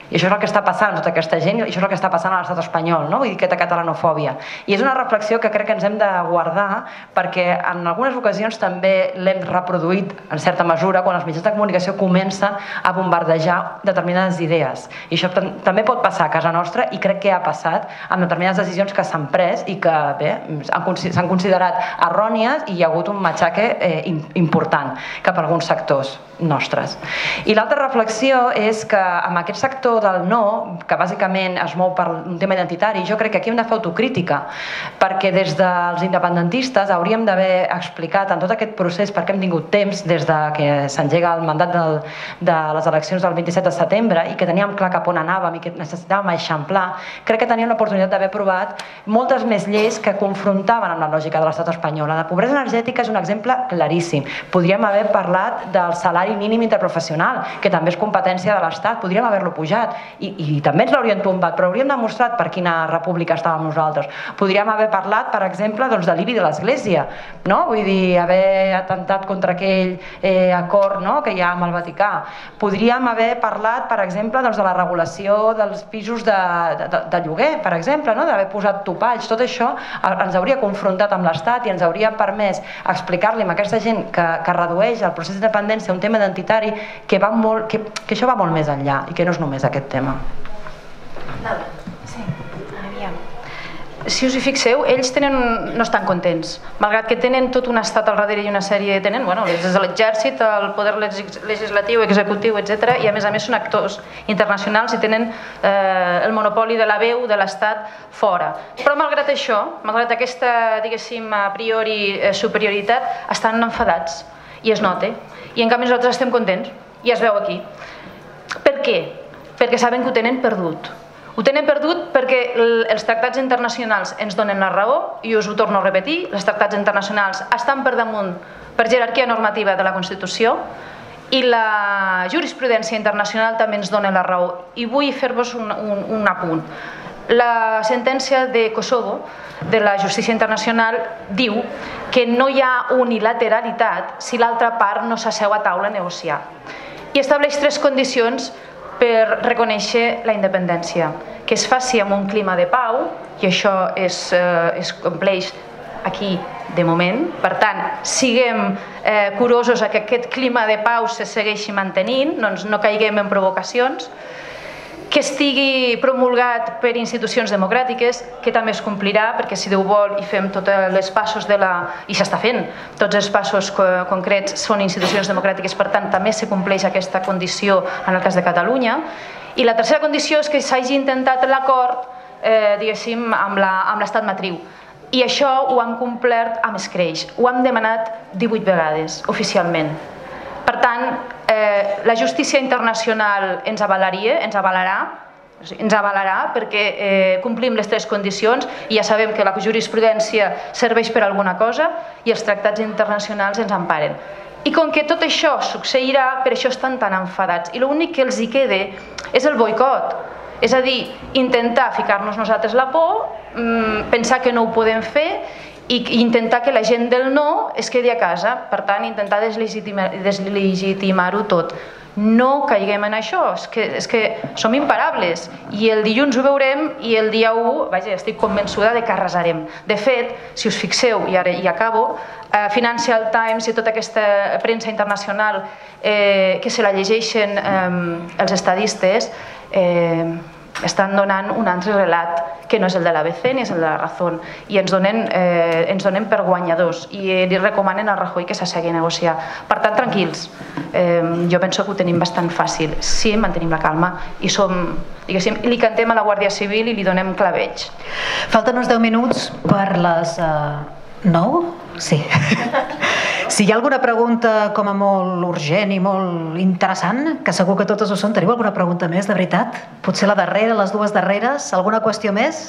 I això és el que està passant amb tota aquesta gent, i això és el que està passant a l'estat espanyol, no? Vull dir, aquesta catalanofòbia. I és una reflexió que crec que ens hem de guardar, perquè en algunes ocasions també l'hem reproduït en certa mesura quan els mitjans de comunicació comencen a bombardejar determinades idees. I això també pot passar a casa nostra, i crec que ha passat amb determinades decisions que s'han pres i que, bé, s'han considerat errònies, i hi ha hagut un matxaque important cap a alguns sectors nostres. I l'altra reflexió és que amb aquest sector del no, que bàsicament es mou per un tema identitari, jo crec que aquí hem de fer autocrítica, perquè des dels independentistes hauríem d'haver explicat en tot aquest procés, perquè hem tingut temps des de que s'engega el mandat del, de les eleccions del vint-i-set de setembre, i que teníem clar cap on anàvem i que necessitàvem eixamplar, crec que teníem l'oportunitat d'haver aprovat moltes més lleis que confrontaven amb la lògica de l'estat espanyol. La de pobresa energètica és un exemple claríssim. Podríem haver parlat del salari mínim interprofessional, que també és competència de l'Estat, podríem haver-lo pujat, i, i també ens l'haurien tombat, però hauríem demostrat per quina república estàvem nosaltres. Podríem haver parlat, per exemple, doncs, de l'I B I de l'Església, no? Vull dir, haver atentat contra aquell eh, acord, no?, que hi ha amb el Vaticà. Podríem haver parlat, per exemple, doncs, de la regulació dels pisos de, de, de lloguer, per exemple, no?, d'haver posat topalls. Tot això ens hauria confrontat amb l'Estat i ens hauria permès explicar-li a aquesta gent que, que redueix el procés d'independència a un tema identitari que, va molt, que, que això va molt més enllà i que no és només aquest tema. Sí, aviam. Si us hi fixeu, ells tenen, no estan contents, malgrat que tenen tot un estat al darrere i una sèrie, tenen, bueno, des de l'exèrcit, el poder legislatiu, executiu, etcètera, i a més a més són actors internacionals i tenen eh, el monopoli de la veu de l'estat fora. Però malgrat això, malgrat aquesta, diguéssim, a priori eh, superioritat, estan enfadats i es nota. I en canvi nosaltres estem contents, i es veu aquí. Per què? Perquè saben que ho tenen perdut. Ho tenen perdut perquè els tractats internacionals ens donen la raó, i us ho torno a repetir, els tractats internacionals estan per damunt per jerarquia normativa de la Constitució, i la jurisprudència internacional també ens dona la raó. I vull fer-vos un, un, un apunt. La sentència de Kosovo, de la justícia internacional, diu que no hi ha unilateralitat si l'altra part no s'asseu a taula a negociar. I estableix tres condicions per reconèixer la independència. Que es faci amb un clima de pau, i això es, eh, es compleix aquí de moment. Per tant, siguem eh, curosos a que aquest clima de pau se segueixi mantenint, no, no caiguem en provocacions. Que estigui promulgat per institucions democràtiques, que també es complirà, perquè si Déu vol i fem tots els passos de la... i s'està fent, tots els passos concrets són institucions democràtiques, per tant també se compleix aquesta condició en el cas de Catalunya. I la tercera condició és que s'hagi intentat l'acord, eh, diguéssim, amb l'estat matriu. I això ho hem complert amb escreix, ho hem demanat divuit vegades, oficialment. Per tant, eh, la justícia internacional ens avalaria, ens avalarà, ens avalarà perquè eh, complim les tres condicions i ja sabem que la jurisprudència serveix per alguna cosa i els tractats internacionals ens emparen. I com que tot això succeirà, per això estan tan enfadats. I l'únic que els hi queda és el boicot. És a dir, intentar ficar-nos nosaltres la por, pensar que no ho podem fer i intentar que la gent del no es quedi a casa. Per tant, intentar deslegitimar-ho tot. No caiguem en això, és que, és que som imparables. I el dilluns ho veurem i el dia u, vaja, estic convençuda de que arrasarem. De fet, si us fixeu, i ara hi acabo, eh, Financial Times i tota aquesta premsa internacional eh, que se la llegeixen eh, els estadistes, eh, estan donant un altre relat que no és el de l'A B C ni és el de la Razón, i ens donen, eh, ens donen per guanyadors i li recomanen a Rajoy que s'assegui a negociar. Per tant, tranquils, eh, jo penso que ho tenim bastant fàcil si mantenim la calma i som, diguéssim, li cantem a la Guàrdia Civil i li donem claveig. Falten uns deu minuts per les uh, nou? Sí. Si hi ha alguna pregunta com a molt urgent i molt interessant, que segur que totes ho són, teniu alguna pregunta més, de veritat? Potser la darrera, les dues darreres, alguna qüestió més?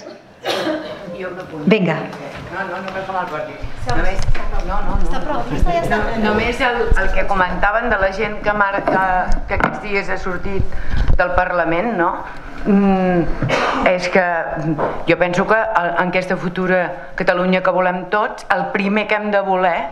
Vinga. No, no, no cal com el partit. Només, no, no, no. no, només el, el que comentaven de la gent que, mar, que, que aquests dies ha sortit del Parlament, no? Mm, és que jo penso que en aquesta futura Catalunya que volem tots, el primer que hem de voler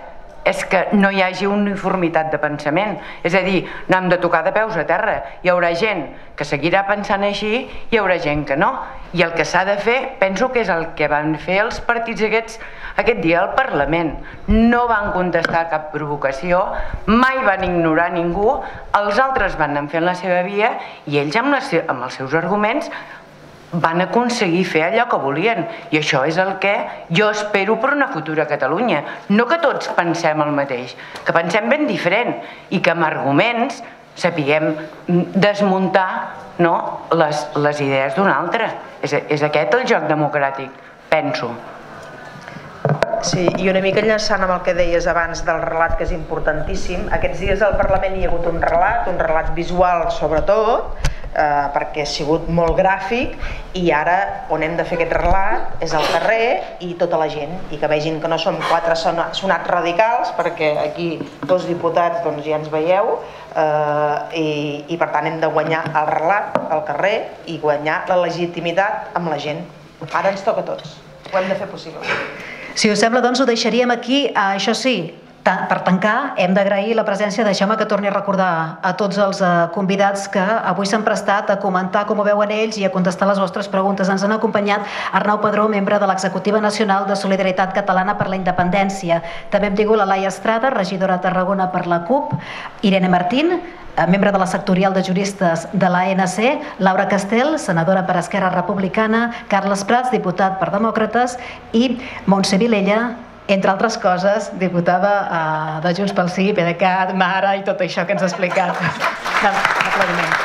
és que no hi hagi uniformitat de pensament. És a dir, no hem de tocar de peus a terra. Hi haurà gent que seguirà pensant així, hi haurà gent que no. I el que s'ha de fer, penso que és el que van fer els partits aquests aquest dia al Parlament. No van contestar cap provocació, mai van ignorar ningú, els altres van anar fent la seva via i ells amb els seus arguments van aconseguir fer allò que volien. I això és el que jo espero per una futura Catalunya. No que tots pensem el mateix, que pensem ben diferent i que amb arguments sapiguem desmuntar les idees d'un altre. És aquest el joc democràtic, penso. Sí, i una mica enllaçant amb el que deies abans del relat, que és importantíssim. Aquests dies al Parlament hi ha hagut un relat, un relat visual sobretot, perquè ha sigut molt gràfic, i ara on hem de fer aquest relat és al carrer i tota la gent, i que vegin que no som quatre sonats radicals, perquè aquí dos diputats ja ens veieu, i per tant hem de guanyar el relat al carrer i guanyar la legitimitat amb la gent. Ara ens toca a tots, ho hem de fer possible. Si us sembla, doncs ho deixaríem aquí. Això sí, per tancar, hem d'agrair la presència, deixeu-me que torni a recordar a tots els convidats que avui s'han prestat a comentar com ho veuen ells i a contestar les vostres preguntes. Ens han acompanyat Arnau Padró, membre de l'Executiva Nacional de Solidaritat Catalana per la Independència. També hem tingut la Laia Estrada, regidora a Tarragona per la CUP, Irene Martín, membre de la sectorial de juristes de l'A N C, Laura Castel, senadora per Esquerra Republicana, Carles Prats, diputat per Demòcrates, i Montse Vilella, entre altres coses, diputada de Junts pel Sí, PDeCAT, Mare i tot això que ens ha explicat. Aplaudiment.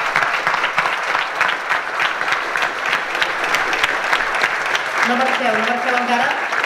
No marxeu, no marxeu encara.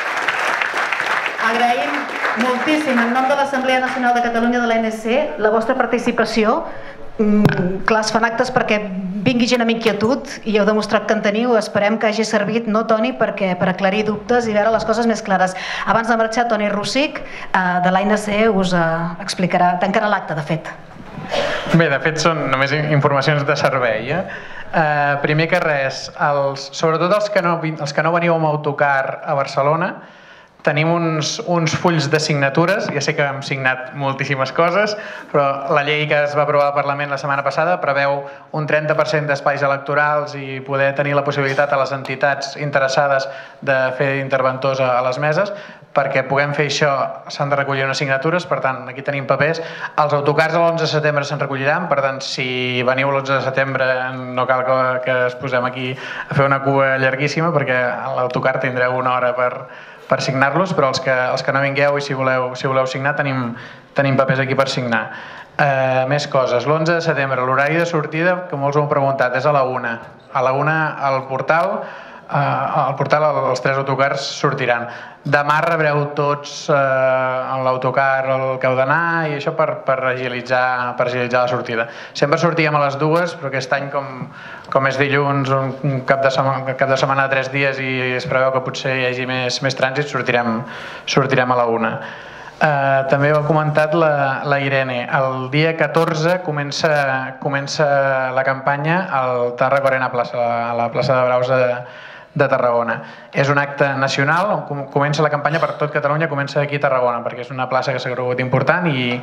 Agraïm moltíssim, en nom de l'Assemblea Nacional de Catalunya de l'A N C, la vostra participació. Clar, es fan actes perquè vingui gent amb inquietud i heu demostrat que en teniu. Esperem que hagi servit, no, Toni, per aclarir dubtes i veure les coses més clares. Abans de marxar, Toni Rossich, de l'A N C, us explicarà, tancarà l'acte, de fet. Bé, de fet són només informacions de servei. Primer que res, sobretot els que no veniu amb autocar a Barcelona, tenim uns fulls de signatures, ja sé que hem signat moltíssimes coses, però la llei que es va aprovar al Parlament la setmana passada preveu un trenta per cent d'espais electorals i poder tenir la possibilitat a les entitats interessades de fer interventors a les meses. Perquè puguem fer això s'han de recollir unes signatures, per tant aquí tenim papers. Els autocars l'onze de setembre se'n recolliran, per tant si veniu l'onze de setembre no cal que es posem aquí a fer una cua llarguíssima, perquè a l'autocar tindreu una hora per per signar-los, però els que no vingueu i si voleu signar tenim papers aquí per signar. Més coses. L'onze de setembre, l'horari de sortida, que molts ho han preguntat, és a la una. A la una al portal, al portal els tres autocars sortiran. Demà rebreu tots en l'autocar el que heu d'anar i això per agilitzar la sortida. Sempre sortíem a les dues, però aquest any com és dilluns, un cap de setmana de tres dies i es preveu que potser hi hagi més trànsit, sortirem a la una. També ho ha comentat la Irene. El dia catorze comença la campanya al Tàrraco Arena Plaça, a la plaça de Braus de Tarragona. És un acte nacional, comença la campanya per tot Catalunya, comença aquí a Tarragona, perquè és una plaça que s'ha cregut important i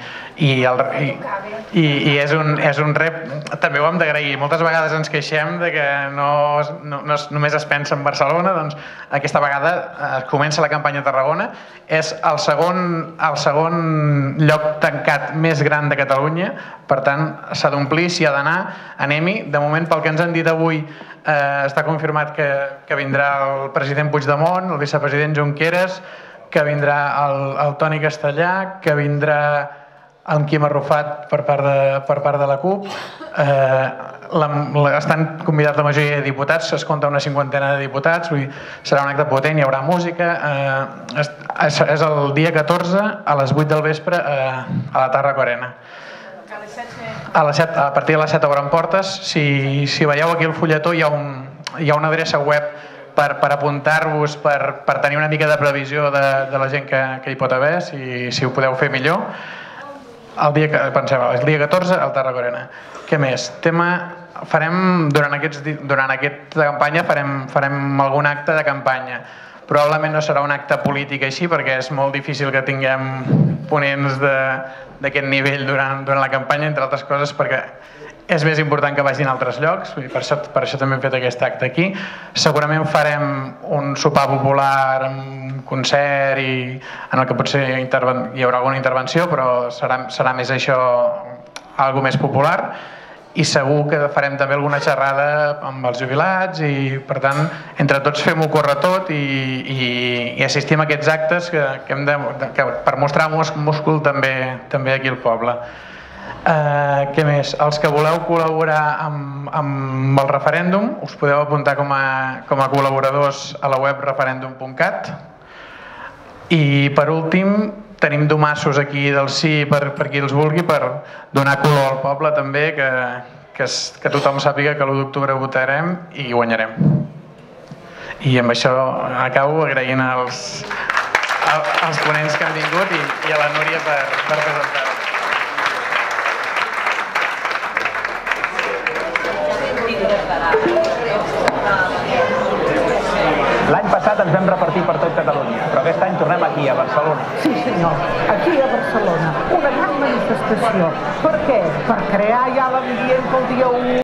és un rep, també ho hem d'agrair. Moltes vegades ens queixem que només es pensa en Barcelona, doncs aquesta vegada comença la campanya a Tarragona. És el segon lloc tancat més gran de Catalunya, per tant s'ha d'omplir, s'hi ha d'anar, anem-hi. De moment, pel que ens han dit avui, està confirmat que vindrà el president Puigdemont, el vicepresident Junqueras, que vindrà el Toni Castellà, que vindrà el Quim Arrufat per part de la CUP. Estan convidats la majoria de diputats, es compta una cinquantena de diputats, serà un acte potent, hi haurà música. És el dia catorze a les vuit del vespre a la Tàrraco Arena. A partir de les set obren portes. Si veieu aquí el fulletó hi ha una adreça web per apuntar-vos, per tenir una mica de previsió de la gent que hi pot haver, si ho podeu fer millor. El dia catorze al Tàrraco Arena. Què més? Durant aquesta campanya farem algun acte de campanya. probablement no serà un acte polític així, perquè és molt difícil que tinguem ponents d'aquest nivell durant, durant la campanya, entre altres coses perquè és més important que vagin a altres llocs, per això, per això també hem fet aquest acte aquí. Segurament farem un sopar popular amb un concert i en el que potser hi haurà alguna intervenció, però serà, serà més això, algo més popular, i segur que farem també alguna xerrada amb els jubilats i per tant entre tots fem-ho córrer tot i, i, i assistim a aquests actes que, que hem de, que, per mostrar múscul també, també aquí al poble. Uh, què més? Els que voleu col·laborar amb, amb el referèndum us podeu apuntar com a, com a col·laboradors a la web referèndum punt cat i per últim tenim domassos aquí del sí per, per qui els vulgui per donar color al poble també que, que, es, que tothom sàpiga que l'u d'octubre votarem i guanyarem i amb això acabo agraint als, als ponents que han vingut i, i a la Núria per, per presentar-ho. L'any passat ens vam repartir per tot Catalunya, però aquest any tornem aquí, a Barcelona. Sí, senyor, aquí a Barcelona, una gran manifestació. Per què? Per crear ja l'ambient pel dia u.